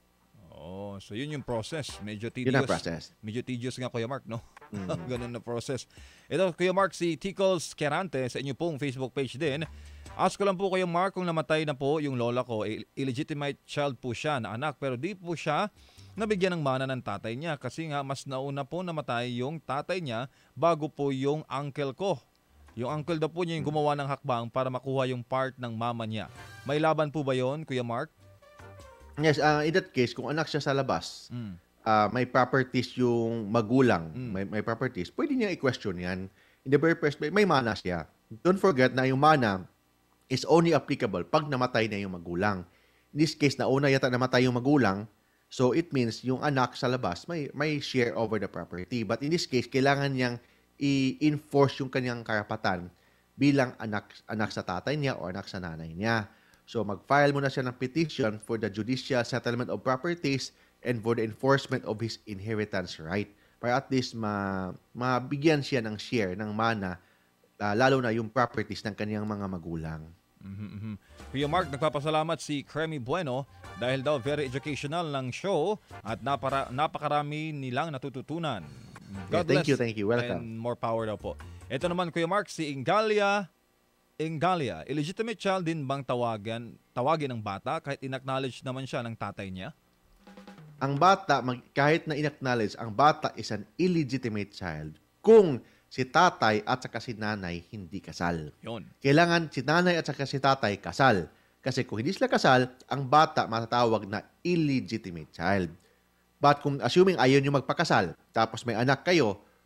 Oh, so yun yung process. Medyo tedious. Yun ang process. Medyo tedious nga, Kuya Mark, no? Mm. Ganun na process. Ito, Kuya Mark, si Tickles Kerante sa inyo pong Facebook page din. Ask ko lang po Kuya Mark, kung namatay na po yung lola ko, illegitimate child po siya na anak, pero di po siya nabigyan ng mana ng tatay niya kasi nga mas nauna po namatay yung tatay niya bago po yung uncle ko. Yung uncle daw po niya yung gumawa ng hakbang para makuha yung part ng mama niya. May laban po ba yon, Kuya Mark? Yes, uh, in that case, kung anak siya sa labas, mm. uh, may properties yung magulang, mm. may, may properties, pwede niya i-question yan. In the very first place, may mana siya. Don't forget na yung mana is only applicable pag namatay na yung magulang. In this case, nauna yata namatay yung magulang, so it means yung anak sa labas may, may share over the property. But in this case, kailangan niyang i-enforce yung kanyang karapatan bilang anak anak sa tatay niya o anak sa nanay niya. So mag-file muna siya ng petition for the judicial settlement of properties and for the enforcement of his inheritance right. Para at least ma mabigyan siya ng share ng mana, uh, lalo na yung properties ng kanyang mga magulang. Mm-hmm. Kuya Mark, nagpapasalamat si Cremi Bueno dahil daw very educational ng show at napara, napakarami nilang natututunan. God yeah, thank bless you, thank you. Welcome. And more power daw po. Ito naman, Kuya Mark, si Ingalia, Ingalia, illegitimate child din bang tawagan, tawagin ng bata kahit inacknowledge naman siya ng tatay niya? Ang bata, mag, kahit na inacknowledge, ang bata is an illegitimate child kung si tatay at saka si nanay hindi kasal. Yun. Kailangan si nanay at saka si tatay kasal. Kasi kung hindi sila kasal, ang bata matatawag na illegitimate child. But kung assuming ayaw nyo magpakasal, tapos may anak kayo,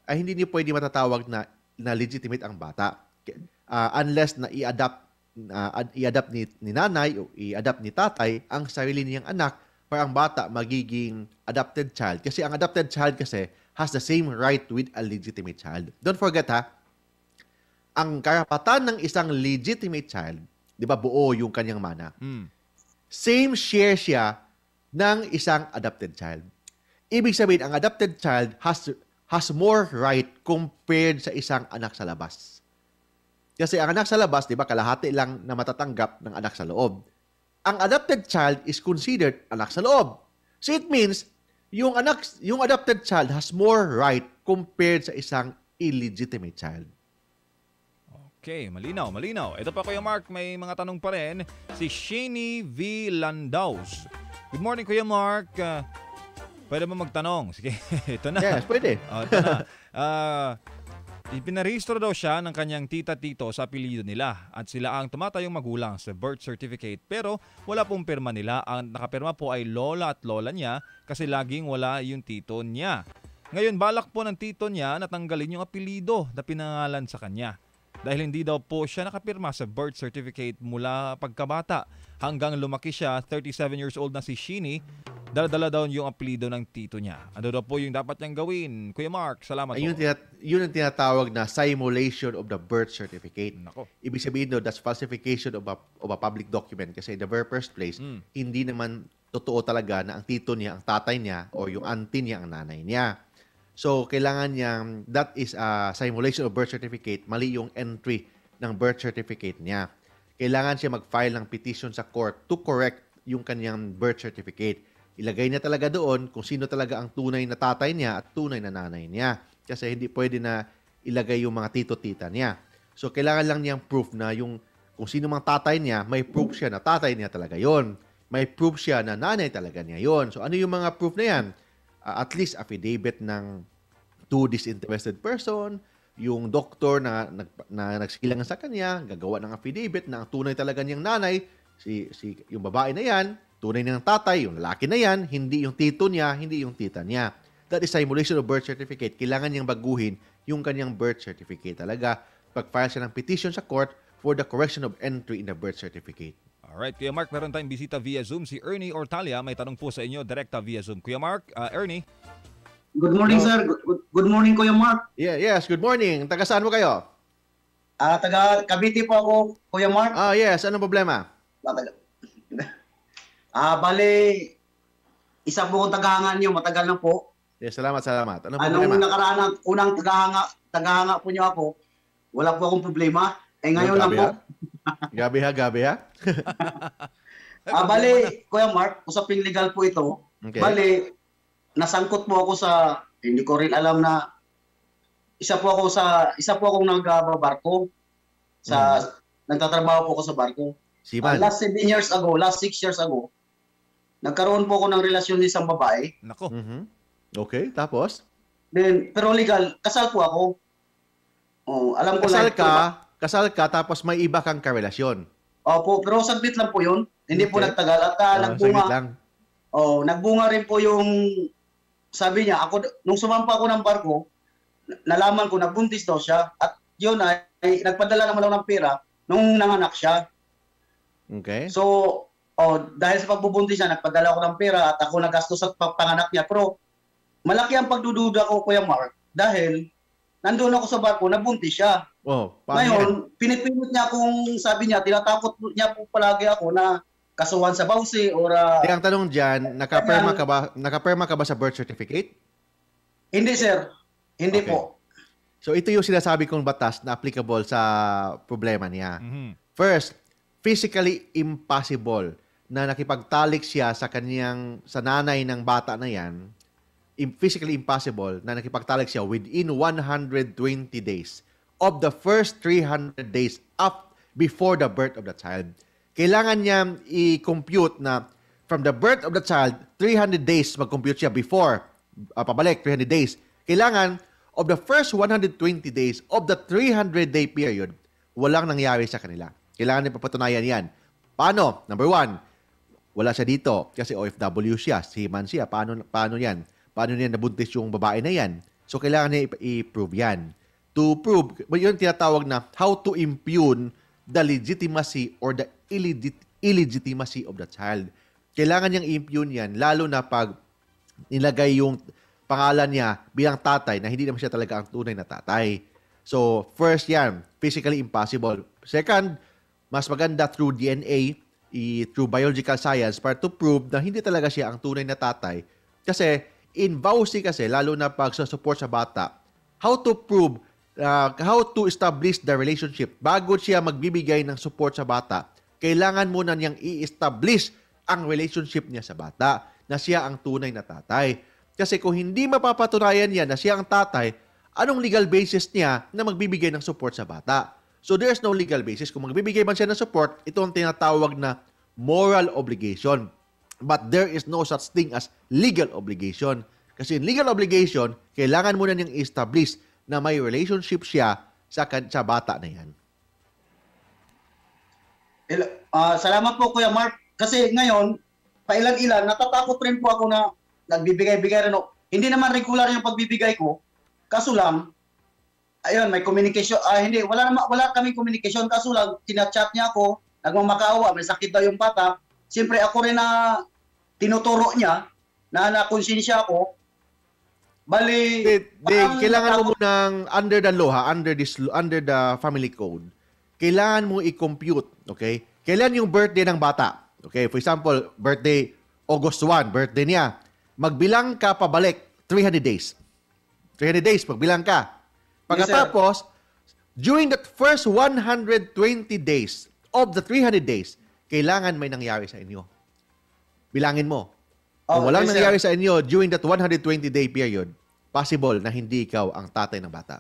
ay hindi niyo pwede matatawag na, na legitimate ang bata. Uh, unless na i-adapt, uh, i-adapt ni, ni nanay o i-adapt ni tatay ang sarili niyang anak para ang bata magiging adopted child. Kasi ang adopted child kasi has the same right with a legitimate child. Don't forget ha, ang karapatan ng isang legitimate child, di ba buo yung kanyang mana, Mm. same share siya ng isang adopted child. Ibig sabihin, ang adopted child has has more right compared sa isang anak sa labas. Kasi ang anak sa labas, di ba, kalahati lang na matatanggap ng anak sa loob. Ang adopted child is considered anak sa loob. So it means, yung anak, yung adopted child has more right compared sa isang illegitimate child. Okay, malinaw, malinaw. Ito pa Kuya Mark, may mga tanong pa rin. Si Shani V. Landaus. Good morning Kuya Mark. Uh, pwede ba magtanong? Sige, ito na. Yes, pwede. Oh, ito na. Uh, ipinarehistro daw siya ng kanyang tita-tito sa apelyido nila at sila ang tumatayong magulang sa birth certificate pero wala pong pirma nila. Ang nakapirma po ay lola at lola niya kasi laging wala yung tito niya. Ngayon, balak po ng tito niya na tanggalin yung apelyido na pinangalan sa kanya. Dahil hindi daw po siya nakapirma sa birth certificate mula pagkabata hanggang lumaki siya, thirty-seven years old na si Shini, dala-dala daw yung apelido ng tito niya. Ano daw po yung dapat niyang gawin? Kuya Mark, salamat Ayun, po. tinat- yun ang tinatawag na simulation of the birth certificate. Nako. Ibig sabihin no, that's falsification of a, of a public document kasi in the very first place, Mm. hindi naman totoo talaga na ang tito niya, ang tatay niya, o yung auntie niya, ang nanay niya. So, kailangan niyang, that is a simulation of birth certificate, mali yung entry ng birth certificate niya. Kailangan siya mag-file ng petition sa court to correct yung kanyang birth certificate. Ilagay niya talaga doon kung sino talaga ang tunay na tatay niya at tunay na nanay niya. Kasi hindi pwede na ilagay yung mga tito-tita niya. So, kailangan lang niyang proof na yung kung sino mang tatay niya, may proof siya na tatay niya talaga yon. May proof siya na nanay talaga niya yon. So, ano yung mga proof na yan? Uh, at least affidavit ng two disinterested person, yung doktor na, na, na nagsikilangan sa kanya, gagawa ng affidavit na ang tunay talaga niyang nanay, si, si, yung babae na yan, tunay niyang tatay, yung lalaki na yan, hindi yung tito niya, hindi yung tita niya. That is simulation of birth certificate. Kailangan niyang baguhin yung kanyang birth certificate talaga. Pag-file siya ng petition sa court for the correction of entry in the birth certificate. Alright, Kuya Mark, meron tayong bisita via Zoom. Si Ernie Ortalia, may tanong po sa inyo, direkta via Zoom. Kuya Mark, uh, Ernie. Good morning, sir. Good, good morning, Kuya Mark. Yeah, yes, good morning. Taga saan mo kayo? Ah, taga Cavite po ako, Kuya Mark. Ah, yes. Anong problema? Ah, bale, isa po akong tagahanga niyo, matagal na po. Yes, salamat, salamat. Anong Anong problema? nakaraan ng unang tagahanga, tagahanga po niyo ako, wala po akong problema. Eh ngayon lang Gabi, po. ha? Gabi ha, gabi ha? Ah, bale, Kuya Mark, usaping legal po ito. Okay. Bale, nasangkot po ako sa, hindi ko rin alam na, isa po ako sa, isa po akong nagbabarko. Sa, nagtatrabaho po ako sa barko. Siman. Uh, last seven years ago, last six years ago, nagkaroon po ako ng relasyon sa isang babae. Nako. Mhm. Okay, tapos? Then, pero legal, kasal po ako. Oh, alam ko Kasal na- ka, kasal ka, tapos may iba kang karelasyon. Opo, pero saglit lang po yun. Hindi po Okay. nagtagal. At uh, Ah, nagbunga. saglit lang. Oh, nagbunga rin po yung, sabi niya, ako, nung sumampa ako ng barko, nalaman ko, nagbuntis daw siya. At yun ay, ay nagpadala naman ako ng pera nung nanganak siya. Okay. So, oh, dahil sa pagbubuntis niya, nagpadala ako ng pera at ako nagastos sa panganak niya. Pero malaki ang pagdududa ko, Kuya Mark, dahil nandun ako sa barko, nabuntis siya. Oh, paano yan? Ngayon, pinipilit niya kung sabi niya, tinatakot niya po palagi ako na kasuhan sa bawsi or uh, Kaya ang tanong dyan, nakaperma ka ba, nakaperma ka ba sa birth certificate? hindi sir, hindi Okay. po. So ito yung sinasabi kong batas na applicable sa problema niya. Mhm. First, physically impossible na nakipagtalik siya sa kanyang sa nanay ng bata na yan. Im- physically impossible na nakipagtalik siya within one hundred twenty days of the first three hundred days up before the birth of the child. Kailangan niya i-compute na from the birth of the child, three hundred days mag-compute siya before, uh, pabalik, three hundred days. Kailangan of the first one hundred twenty days of the three hundred day period, walang nangyari sa kanila. Kailangan niya papatunayan yan. Paano? Number one, wala siya dito kasi O F W siya, seaman siya. Paano, paano yan? Paano niya nabuntis yung babae na yan? So, kailangan niya i- i-prove yan. To prove, yun tinatawag na how to impugn the legitimacy or the illegit- illegitimacy of the child. Kailangan niyang i-impugn yan, lalo na pag nilagay yung pangalan niya bilang tatay na hindi naman siya talaga ang tunay na tatay. So, first yan, physically impossible. Second, mas maganda through D N A, i- through biological science, para to prove na hindi talaga siya ang tunay na tatay. Kasi, in vowsy kasi, lalo na pag sa support sa bata, how to prove, uh, how to establish the relationship, bago siya magbibigay ng support sa bata, kailangan muna niyang i-establish ang relationship niya sa bata, na siya ang tunay na tatay. Kasi kung hindi mapapatunayan niya na siya ang tatay, anong legal basis niya na magbibigay ng support sa bata? So there's no legal basis. Kung magbibigay man siya ng support, ito ang tinatawag na moral obligation. But there is no such thing as legal obligation. Kasi in legal obligation, kailangan muna niyang establish na may relationship siya sa, sa bata na yan. Uh, salamat po Kuya Mark. Kasi ngayon, pailan-ilan, natatakot rin po ako na nagbibigay-bigay rin ako. Hindi naman regular yung pagbibigay ko. Kaso lang, ayun, may communication. Ah, hindi, wala naman, wala kaming communication. Kaso lang, tinachat niya ako, nagmamakaawa, may sakit daw yung bata. Siyempre, ako rin na tinuturo niya, na nakonsensya ako. Bali, De, de, parang kailangan mo natakot- munang under the law, ha, under this under the family code. Kailangan mo i-compute, okay? Kailan yung birthday ng bata? Okay, for example, birthday August first, birthday niya. Magbilang ka pabalik three hundred days. three hundred days magbilang ka. Pagkatapos, during that first one hundred twenty days of the three hundred days, kailangan may nangyari sa inyo. Bilangin mo. Kung Oh, walang yes, sir. nangyari sa inyo during that one hundred twenty day period, possible na hindi ikaw ang tatay ng bata.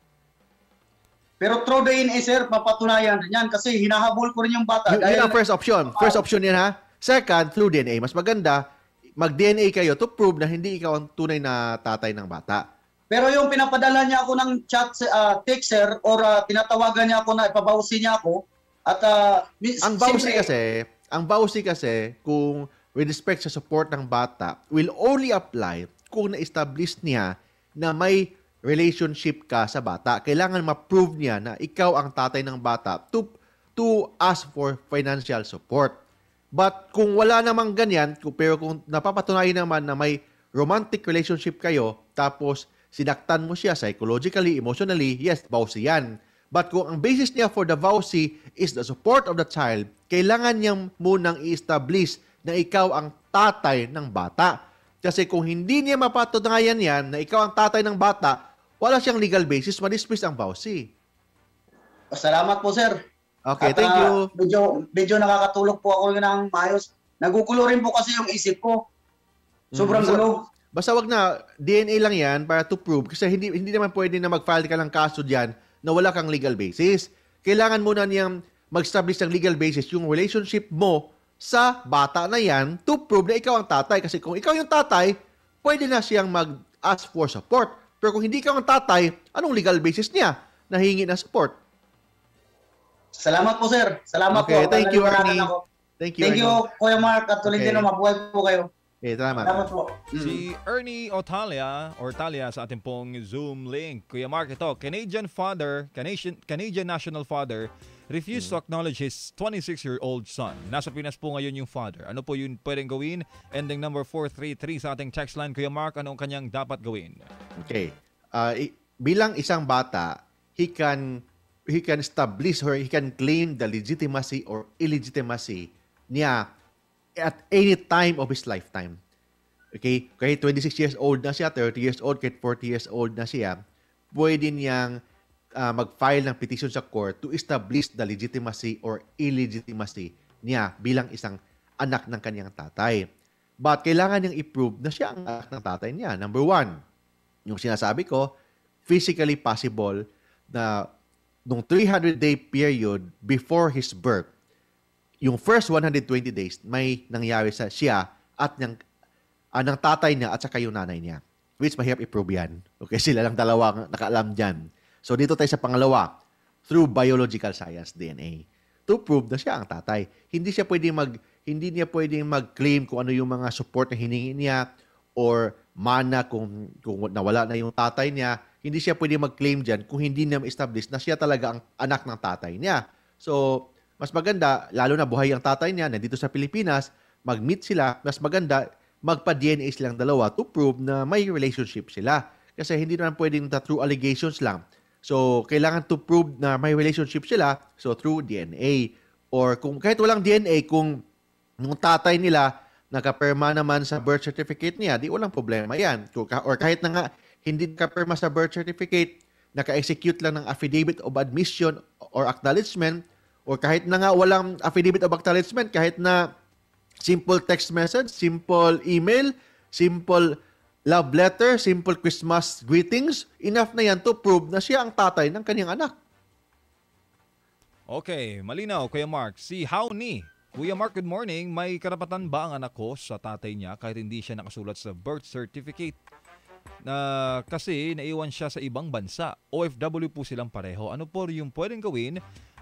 Pero through D N A, sir, papatunayan rin yan kasi hinahabol ko rin yung bata. Yun, yun ang first option. First option yan, ha? Second, through D N A. Mas maganda, mag-D N A kayo to prove na hindi ikaw ang tunay na tatay ng bata. Pero yung pinapadala niya ako ng chat, uh, text, sir, or uh, tinatawagan niya ako na ipabawsi niya ako, at uh, Ang bawsi kasi, ang bawsi kasi, kung with respect sa support ng bata, will only apply kung na-establish niya na may relationship ka sa bata. Kailangan ma-prove niya na ikaw ang tatay ng bata to, to ask for financial support. But kung wala namang ganyan, kung- pero kung napapatunayan naman na may romantic relationship kayo, tapos sinaktan mo siya psychologically, emotionally, yes, vowsy yan. But kung ang basis niya for the vowsy is the support of the child, kailangan niyang munang i-establish na ikaw ang tatay ng bata. Kasi kung hindi niya mapatunayan yan na ikaw ang tatay ng bata, wala siyang legal basis, ma-dismiss ang vowsy. Salamat po, sir. Okay, At, thank uh, you. Medyo, medyo nakakatulog po ako ng maayos. Nagugulo rin po kasi yung isip ko. Sobrang Mm, basta- gulo. Basta wag na, D N A lang yan para to prove. Kasi hindi, hindi naman pwede na mag-file ka ng kaso dyan na wala kang legal basis. Kailangan muna niyang mag-establish ng legal basis yung relationship mo sa bata na yan to prove na ikaw ang tatay. Kasi kung ikaw yung tatay, pwede na siyang mag-ask for support. Pero kung hindi ikaw ang tatay, anong legal basis niya na hingi ng support? Salamat po, sir. Salamat Okay, po. thank you, Naliwanagan Ernie. ako. Thank you. Thank you, Arnold. Kuya Mark at Tolentino. Okay. Mabuhay po kayo. Okay, salamat. Salamat po. Mm. Si Ernie Otalia or Talia sa ating pong Zoom link. Kuya Mark, ito, Canadian father, Canadian, Canadian national father, refused to acknowledge his twenty-six-year-old son. Nasa Pinas po ngayon yung father. Ano po yun pwedeng gawin? Ending number four three three sa ating text line. Kuya Mark, ano ang kanyang dapat gawin? Okay. Uh, i- bilang isang bata, he can he can establish or he can claim the legitimacy or illegitimacy niya at any time of his lifetime. Okay? Kahit twenty-six years old na siya, thirty years old, kahit forty years old na siya, pwede niyang uh, mag-file ng petition sa court to establish the legitimacy or illegitimacy niya bilang isang anak ng kanyang tatay. But kailangan niyang i-prove na siya ang anak ng tatay niya. Number one, yung sinasabi ko, physically possible na nung three hundred day period before his birth, yung first one hundred twenty days, may nangyari sa siya at ng, ah, ng tatay niya at saka yung nanay niya. Which mahirap i-prove yan. Okay, sila lang dalawa ang nakaalam dyan. So dito tayo sa pangalawa, through biological science, D N A, to prove na siya ang tatay. Hindi siya pwedeng mag, hindi niya pwedeng mag-claim kung ano yung mga support na hiningi niya or mana kung, kung nawala na yung tatay niya, hindi siya pwede mag-claim dyan kung hindi niya ma-establish na siya talaga ang anak ng tatay niya. So, mas maganda, lalo na buhay ang tatay niya, nandito sa Pilipinas, mag-meet sila, mas maganda, magpa-D N A silang dalawa to prove na may relationship sila. Kasi hindi naman pwedeng ta through allegations lang. So, kailangan to prove na may relationship sila, so through D N A. Or kung kahit walang D N A, kung yung tatay nila nakapirma naman sa birth certificate niya, di walang problema yan. Or kahit na nga, hindi nakapirma sa birth certificate, naka-execute lang ng affidavit of admission or acknowledgement, or kahit na nga walang affidavit of acknowledgement, kahit na simple text message, simple email, simple love letter, simple Christmas greetings, enough na yan to prove na siya ang tatay ng kanyang anak. Okay, malinaw, Kuya Mark. Si Howni. Kuya Mark, good morning. May karapatan ba ang anak ko sa tatay niya kahit hindi siya nakasulat sa birth certificate? Na kasi naiwan siya sa ibang bansa. O F W po silang pareho. Ano po yung pwedeng gawin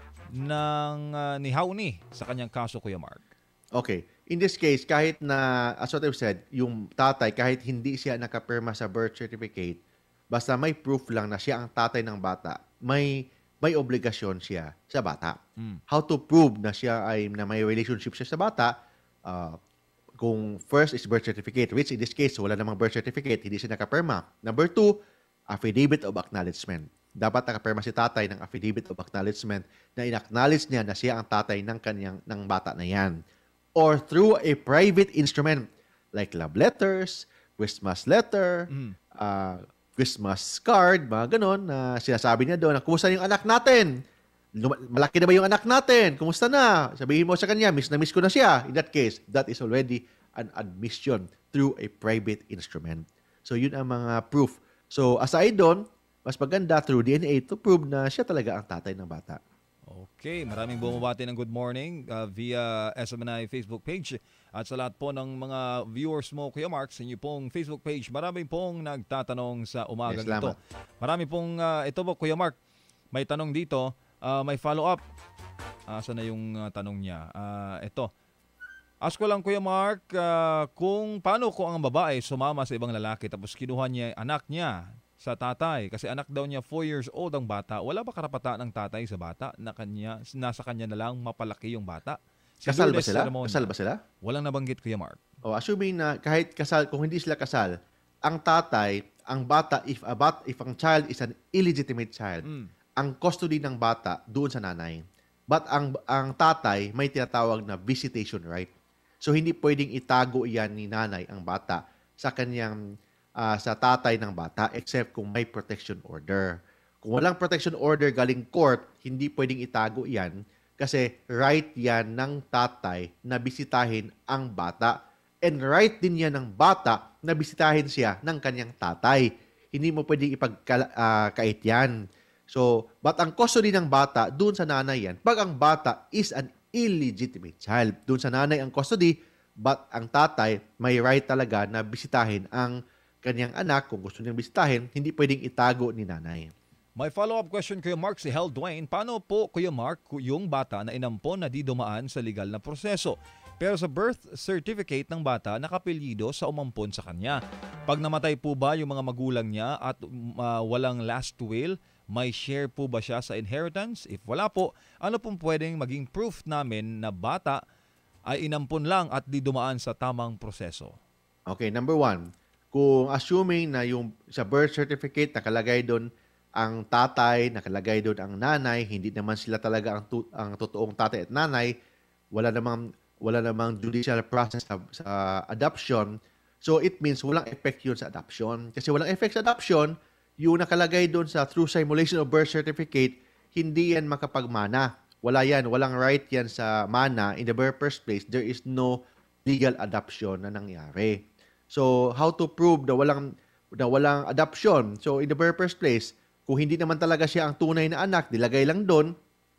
ng uh, ni Howni sa kanyang kaso, Kuya Mark? Okay. In this case, kahit na, as what I've said, yung tatay, kahit hindi siya nakapirma sa birth certificate, basta may proof lang na siya ang tatay ng bata, may may obligasyon siya sa bata. Mm. How to prove na siya ay na may relationship siya sa bata? Uh, kung first is birth certificate, which in this case, wala namang birth certificate, hindi siya nakapirma. Number two, affidavit of acknowledgement. Dapat nakapirma si tatay ng affidavit of acknowledgement na in-acknowledge niya na siya ang tatay ng kanyang ng bata na yan. Or through a private instrument like love letters, Christmas letter, Mm. uh, Christmas card, mga ganon, na sinasabi niya doon, kumusta yung anak natin? Luma- Malaki na ba yung anak natin? Kumusta na? Sabihin mo sa kanya, miss na miss ko na siya. In that case, that is already an admission through a private instrument. So, yun ang mga proof. So, aside doon, mas maganda through D N A to prove na siya talaga ang tatay ng bata. Okay, maraming bumabati ng good morning uh, via S M N I Facebook page. At sa lahat po ng mga viewers mo, Kuya Mark, sa inyo pong Facebook page, marami pong nagtatanong sa umagang Yes, ito. Marami pong, uh, ito po, Kuya Mark, may tanong dito, uh, may follow-up. Uh, saan na yung uh, tanong niya? Uh, ito. Ask ko lang, Kuya Mark, uh, kung paano kung ang babae sumama sa ibang lalaki tapos kinuha niya anak niya sa tatay kasi anak daw niya four years old ang bata. Wala ba karapatan ng tatay sa bata na kanya, nasa kanya na lang mapalaki yung bata? Kasal ba Siguro sila? ceremony. Kasal ba sila? Walang nabanggit, Kuya Mark. O, assuming na kahit kasal, kung hindi sila kasal, ang tatay, ang bata, if a bat, if ang child is an illegitimate child, Mm. ang custody ng bata doon sa nanay. But ang ang tatay may tinatawag na visitation right. So hindi pwedeng itago iyan ni nanay ang bata sa kanyang ah, sa tatay ng bata except kung may protection order. Kung walang protection order galing court, hindi pwedeng itago iyan kasi right yan ng tatay na bisitahin ang bata. And right din yan ng bata na bisitahin siya ng kanyang tatay. Hindi mo pwedeng ipagkait yan. So, but ang custody ng bata, doon sa nanay yan. Pag ang bata is an illegitimate child, doon sa nanay ang custody, but ang tatay may right talaga na bisitahin ang kanyang anak. Kung gusto niyang bisitahin, hindi pwedeng itago ni nanay. May follow-up question, Kuya Mark, si Hel Dwayne. Paano po, Kuya Mark, yung bata na inampon na di dumaan sa legal na proseso? Pero sa birth certificate ng bata, nakapilyido sa umampon sa kanya. Pag namatay po ba yung mga magulang niya at uh, walang last will, may share po ba siya sa inheritance? If wala po, ano pong pwedeng maging proof namin na bata ay inampon lang at di dumaan sa tamang proseso? Okay, number one, kung assuming na yung sa birth certificate nakalagay doon ang tatay, nakalagay doon ang nanay, hindi naman sila talaga ang, tu- ang totoong tatay at nanay, wala namang, wala namang judicial process sa, sa adoption, so it means walang effect yun sa adoption. Kasi walang effect sa adoption, yung nakalagay doon sa through simulation of birth certificate, hindi yan makapagmana. Wala yan, walang right yan sa mana. In the very first place, there is no legal adoption na nangyari. So, how to prove na walang, na walang adoption? So, in the very first place, kung hindi naman talaga siya ang tunay na anak, nilagay lang doon,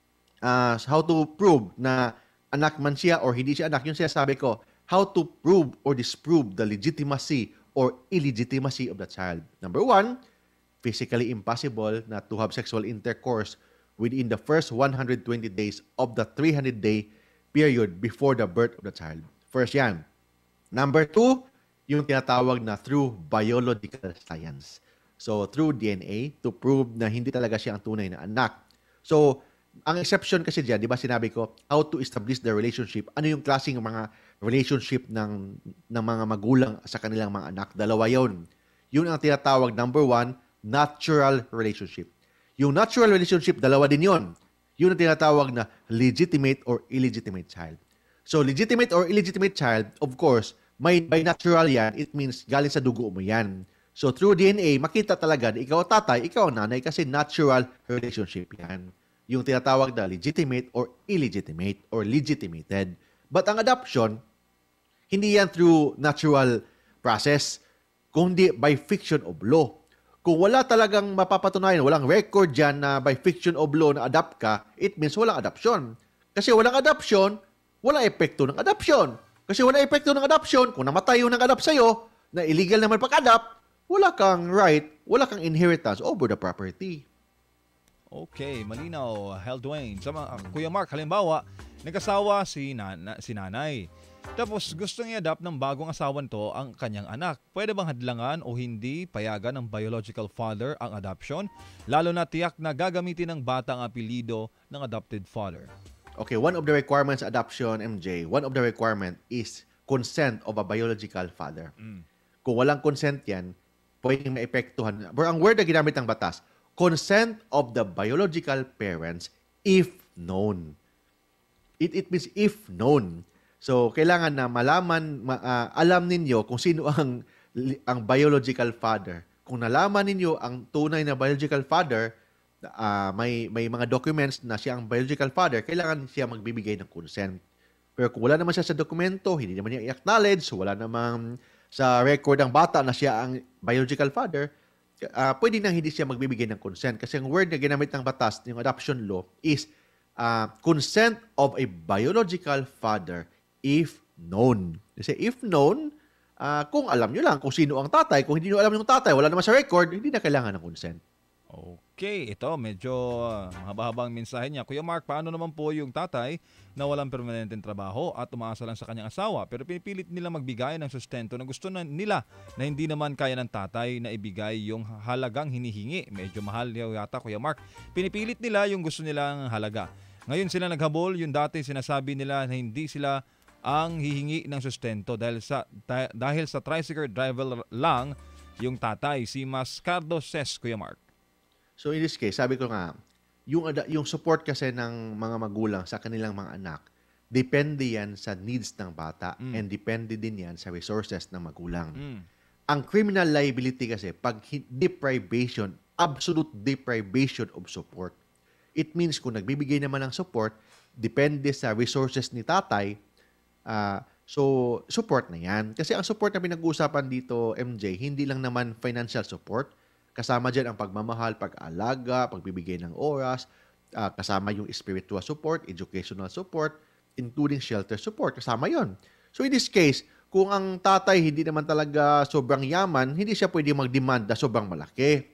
uh, how to prove na anak man siya or hindi siya anak, yung siya sabi ko, how to prove or disprove the legitimacy or illegitimacy of the child. Number one, physically impossible na to have sexual intercourse within the first one hundred twenty days of the three hundred day period before the birth of the child. First yan. Number two, yung tinatawag na through biological science. So, through D N A to prove na hindi talaga siya ang tunay na anak. So, ang exception kasi dyan, di ba sinabi ko, how to establish the relationship, ano yung klaseng mga relationship ng, ng mga magulang sa kanilang mga anak. Dalawa yun. Yun ang tinatawag, number one, natural relationship. Yung natural relationship, dalawa din yun. Yun ang tinatawag na legitimate or illegitimate child. So, legitimate or illegitimate child, of course, may, by natural yan, it means galing sa dugo mo yan. So, through D N A, makita talaga na ikaw tatay, ikaw nanay, kasi natural relationship yan. Yung tinatawag na legitimate or illegitimate or legitimated. But ang adoption, hindi yan through natural process, kundi by fiction of law. Kung wala talagang mapapatunayan, walang record dyan na by fiction of law na adapt ka, it means walang adoption. Kasi walang adoption, walang epekto ng adoption. Kasi walang epekto ng adoption, kung namatay yung nag-adapt sa'yo, na illegal naman pag-adapt, wala kang right, wala kang inheritance over the property. Okay, malinaw, Hel Dwayne. Sa mga, Kuya Mark, halimbawa, nag-asawa si, nana, si nanay. Tapos gustong i-adapt ng bagong asawan to ang kanyang anak. Pwede bang hadlangan o hindi payagan ng biological father ang adoption? Lalo na tiyak na gagamitin ng bata ang apelido ng adopted father. Okay, one of the requirements sa adoption, M J, one of the requirement is consent of a biological father. Mm. Kung walang consent yan, pwedeng maepektuhan. Pero ang word na ginamit ng batas, consent of the biological parents if known. It, it means if known. So, kailangan na malaman, ma, uh, alam ninyo kung sino ang, ang biological father. Kung nalaman ninyo ang tunay na biological father, uh, may, may mga documents na siya ang biological father, kailangan siya magbibigay ng consent. Pero kung wala naman siya sa dokumento, hindi naman niya i-acknowledge, wala namang sa record ng bata na siya ang biological father, uh, pwede nang hindi siya magbibigay ng consent. Kasi ang word na ginamit ng batas, yung adoption law, is uh, consent of a biological father if known. Kasi if known, uh, kung alam nyo lang kung sino ang tatay, kung hindi nyo alam yung tatay, wala naman sa record, hindi na kailangan ng consent. Okay, ito medyo uh, mahaba-habang mensahe niya. Kuya Mark, paano naman po yung tatay na walang permanenteng trabaho at umaasa lang sa kanyang asawa pero pinipilit nila magbigay ng sustento na gusto na nila na hindi naman kaya ng tatay na ibigay yung halagang hinihingi. Medyo mahal yata, Kuya Mark. Pinipilit nila yung gusto nilang halaga. Ngayon sila naghabol, yung dati sinasabi nila na hindi sila ang hihingi ng sustento dahil sa da- dahil sa tricycle driver lang yung tatay. Si Mascardo says, Kuya Mark. So in this case, sabi ko nga, yung, yung support kasi ng mga magulang sa kanilang mga anak, depende yan sa needs ng bata mm. and depende din yan sa resources ng magulang. Mm. Ang criminal liability kasi, pag deprivation, absolute deprivation of support. It means kung nagbibigay naman ng support, depende sa resources ni tatay, uh, so support na yan. Kasi ang support na pinag-uusapan dito, M J, hindi lang naman financial support, kasama dyan ang pagmamahal, pag-alaga, pagbibigay ng oras, uh, kasama yung spiritual support, educational support, including shelter support. Kasama yon. So in this case, kung ang tatay hindi naman talaga sobrang yaman, hindi siya pwede mag-demand na sobrang malaki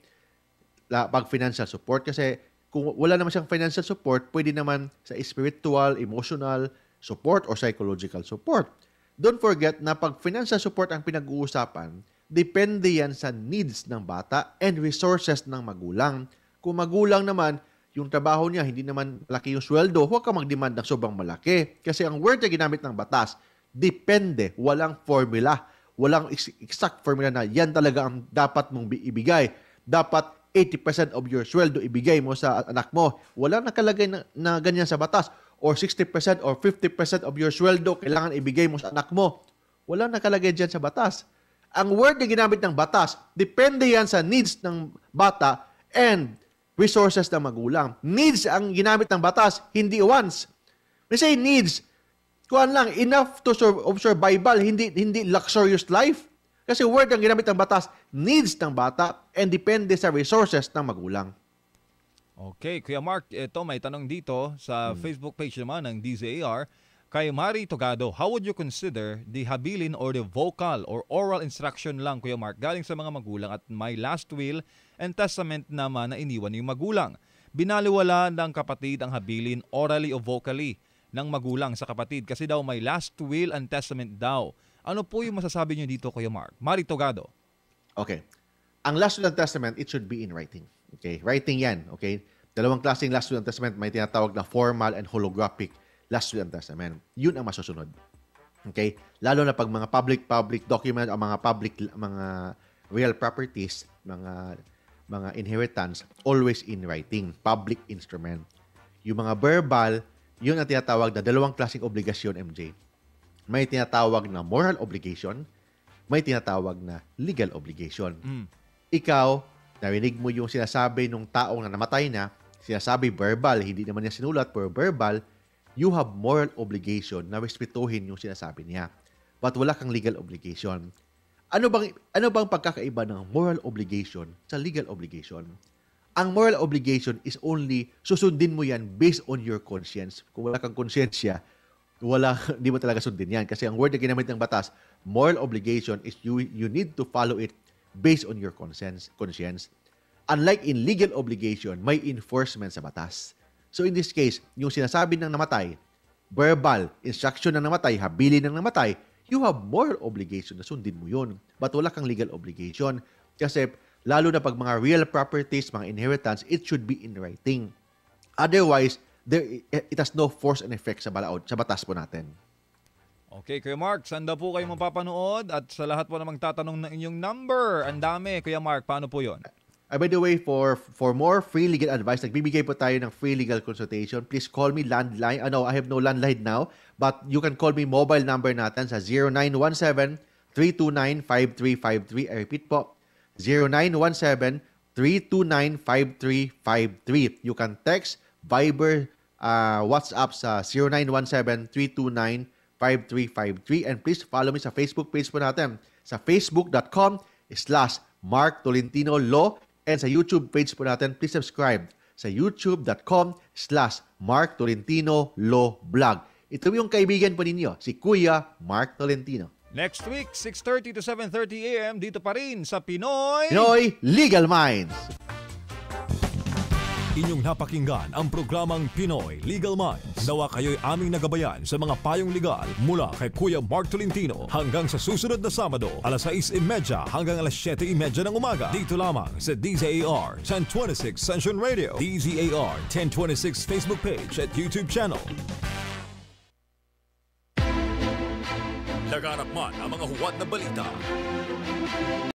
la, pag financial support. Kasi kung wala naman siyang financial support, pwede naman sa spiritual, emotional support or psychological support. Don't forget na pag financial support ang pinag-uusapan, depende yan sa needs ng bata and resources ng magulang. Kung magulang naman, yung trabaho niya, hindi naman malaki yung sweldo, huwag ka mag-demand ng sobrang malaki. Kasi ang word na ginamit ng batas, depende, walang formula. Walang exact formula na yan talaga ang dapat mong ibigay. Dapat eighty percent of your sweldo ibigay mo sa anak mo. Walang nakalagay na, na ganyan sa batas. Or sixty percent or fifty percent of your sweldo kailangan ibigay mo sa anak mo. Walang nakalagay dyan sa batas. Ang word na ginamit ng batas, depende yan sa needs ng bata and resources ng magulang. Needs ang ginamit ng batas, hindi wants. We say needs, kuhan lang, enough to sur- of survival, hindi, hindi luxurious life. Kasi word ang ginamit ng batas, needs ng bata and depende sa resources ng magulang. Okay, Kuya Mark, ito may tanong dito sa hmm. Facebook page naman ng D Z A R. Kay Mari Togado, how would you consider the habilin or the vocal or oral instruction lang, Kuya Mark, galing sa mga magulang at may last will and testament naman na iniwan yung magulang? Binaliwala ng kapatid ang habilin orally o vocally ng magulang sa kapatid kasi daw may last will and testament daw Ano po yung masasabi nyo dito, Kuya Mark? Mari Togado. Okay. Ang Last Will and Testament, it should be in writing. Okay? Writing yan. Okay? Dalawang klaseng Last Will and Testament, may tinatawag na formal and holographic Last Will and Testament. Yun ang masusunod. Okay? Lalo na pag mga public-public document o mga public, mga real properties, mga mga inheritance, always in writing. Public instrument. Yung mga verbal, yun ang tinatawag na dalawang klaseng obligasyon, M J. May tinatawag na moral obligation, may tinatawag na legal obligation. Mm. Ikaw, narinig mo yung sinasabi ng taong na namatay na, sinasabi verbal, hindi naman niya sinulat, pero verbal, you have moral obligation na respetuhin yung sinasabi niya. But wala kang legal obligation. Ano bang, ano bang pagkakaiba ng moral obligation sa legal obligation? Ang moral obligation is only, susundin mo yan based on your conscience. Kung wala kang konsyensya, wala, hindi mo talaga sundin yan. Kasi ang word na ginamit ng batas, moral obligation is you, you need to follow it based on your conscience. conscience. Unlike in legal obligation, may enforcement sa batas. So in this case, yung sinasabi ng namatay, verbal, instruction ng namatay, habilin ng namatay, you have moral obligation na sundin mo yun. But wala kang legal obligation. Kasi lalo na pag mga real properties, mga inheritance, it should be in writing. Otherwise, there, it has no force and effect sa balaod, sa batas po natin. Okay, Kuya Mark, saan daw po kayo mapapanood? At sa lahat po namang tatanong ng inyong number, ang dami. Kuya Mark, paano po yon? Uh, by the way, for for more free legal advice, nagbibigay po tayo ng free legal consultation. Please call me landline. I know I have no landline now, but you can call me mobile number natin sa zero nine one seven, three two nine, five three five three. I repeat po, zero nine one seven, three two nine, five three five three. You can text, Viber, uh, WhatsApp sa zero nine one seven, three two nine, five three five three, and please follow me sa Facebook page po natin sa facebook.com slash Mark Tolentino Law, and sa YouTube page po natin, please subscribe sa youtube.com slash Mark Tolentino Law Blog. Ito yung kaibigan po ninyo, si Kuya Mark Tolentino. Next week, six thirty to seven thirty a m dito pa rin sa Pinoy... Pinoy Legal Minds. Inyong napakinggan ang programang Pinoy Legal Minds. Nawa kayo'y aming nagabayan sa mga payong legal mula kay Kuya Mark Tolentino hanggang sa susunod na Sabado, alas sais trenta hanggang alas siyete trenta ng umaga. Dito lamang sa D Z A R ten twenty-six Sunshine Radio, D Z A R ten twenty-six Facebook page at YouTube channel. Laganap man ang mga huwad na balita.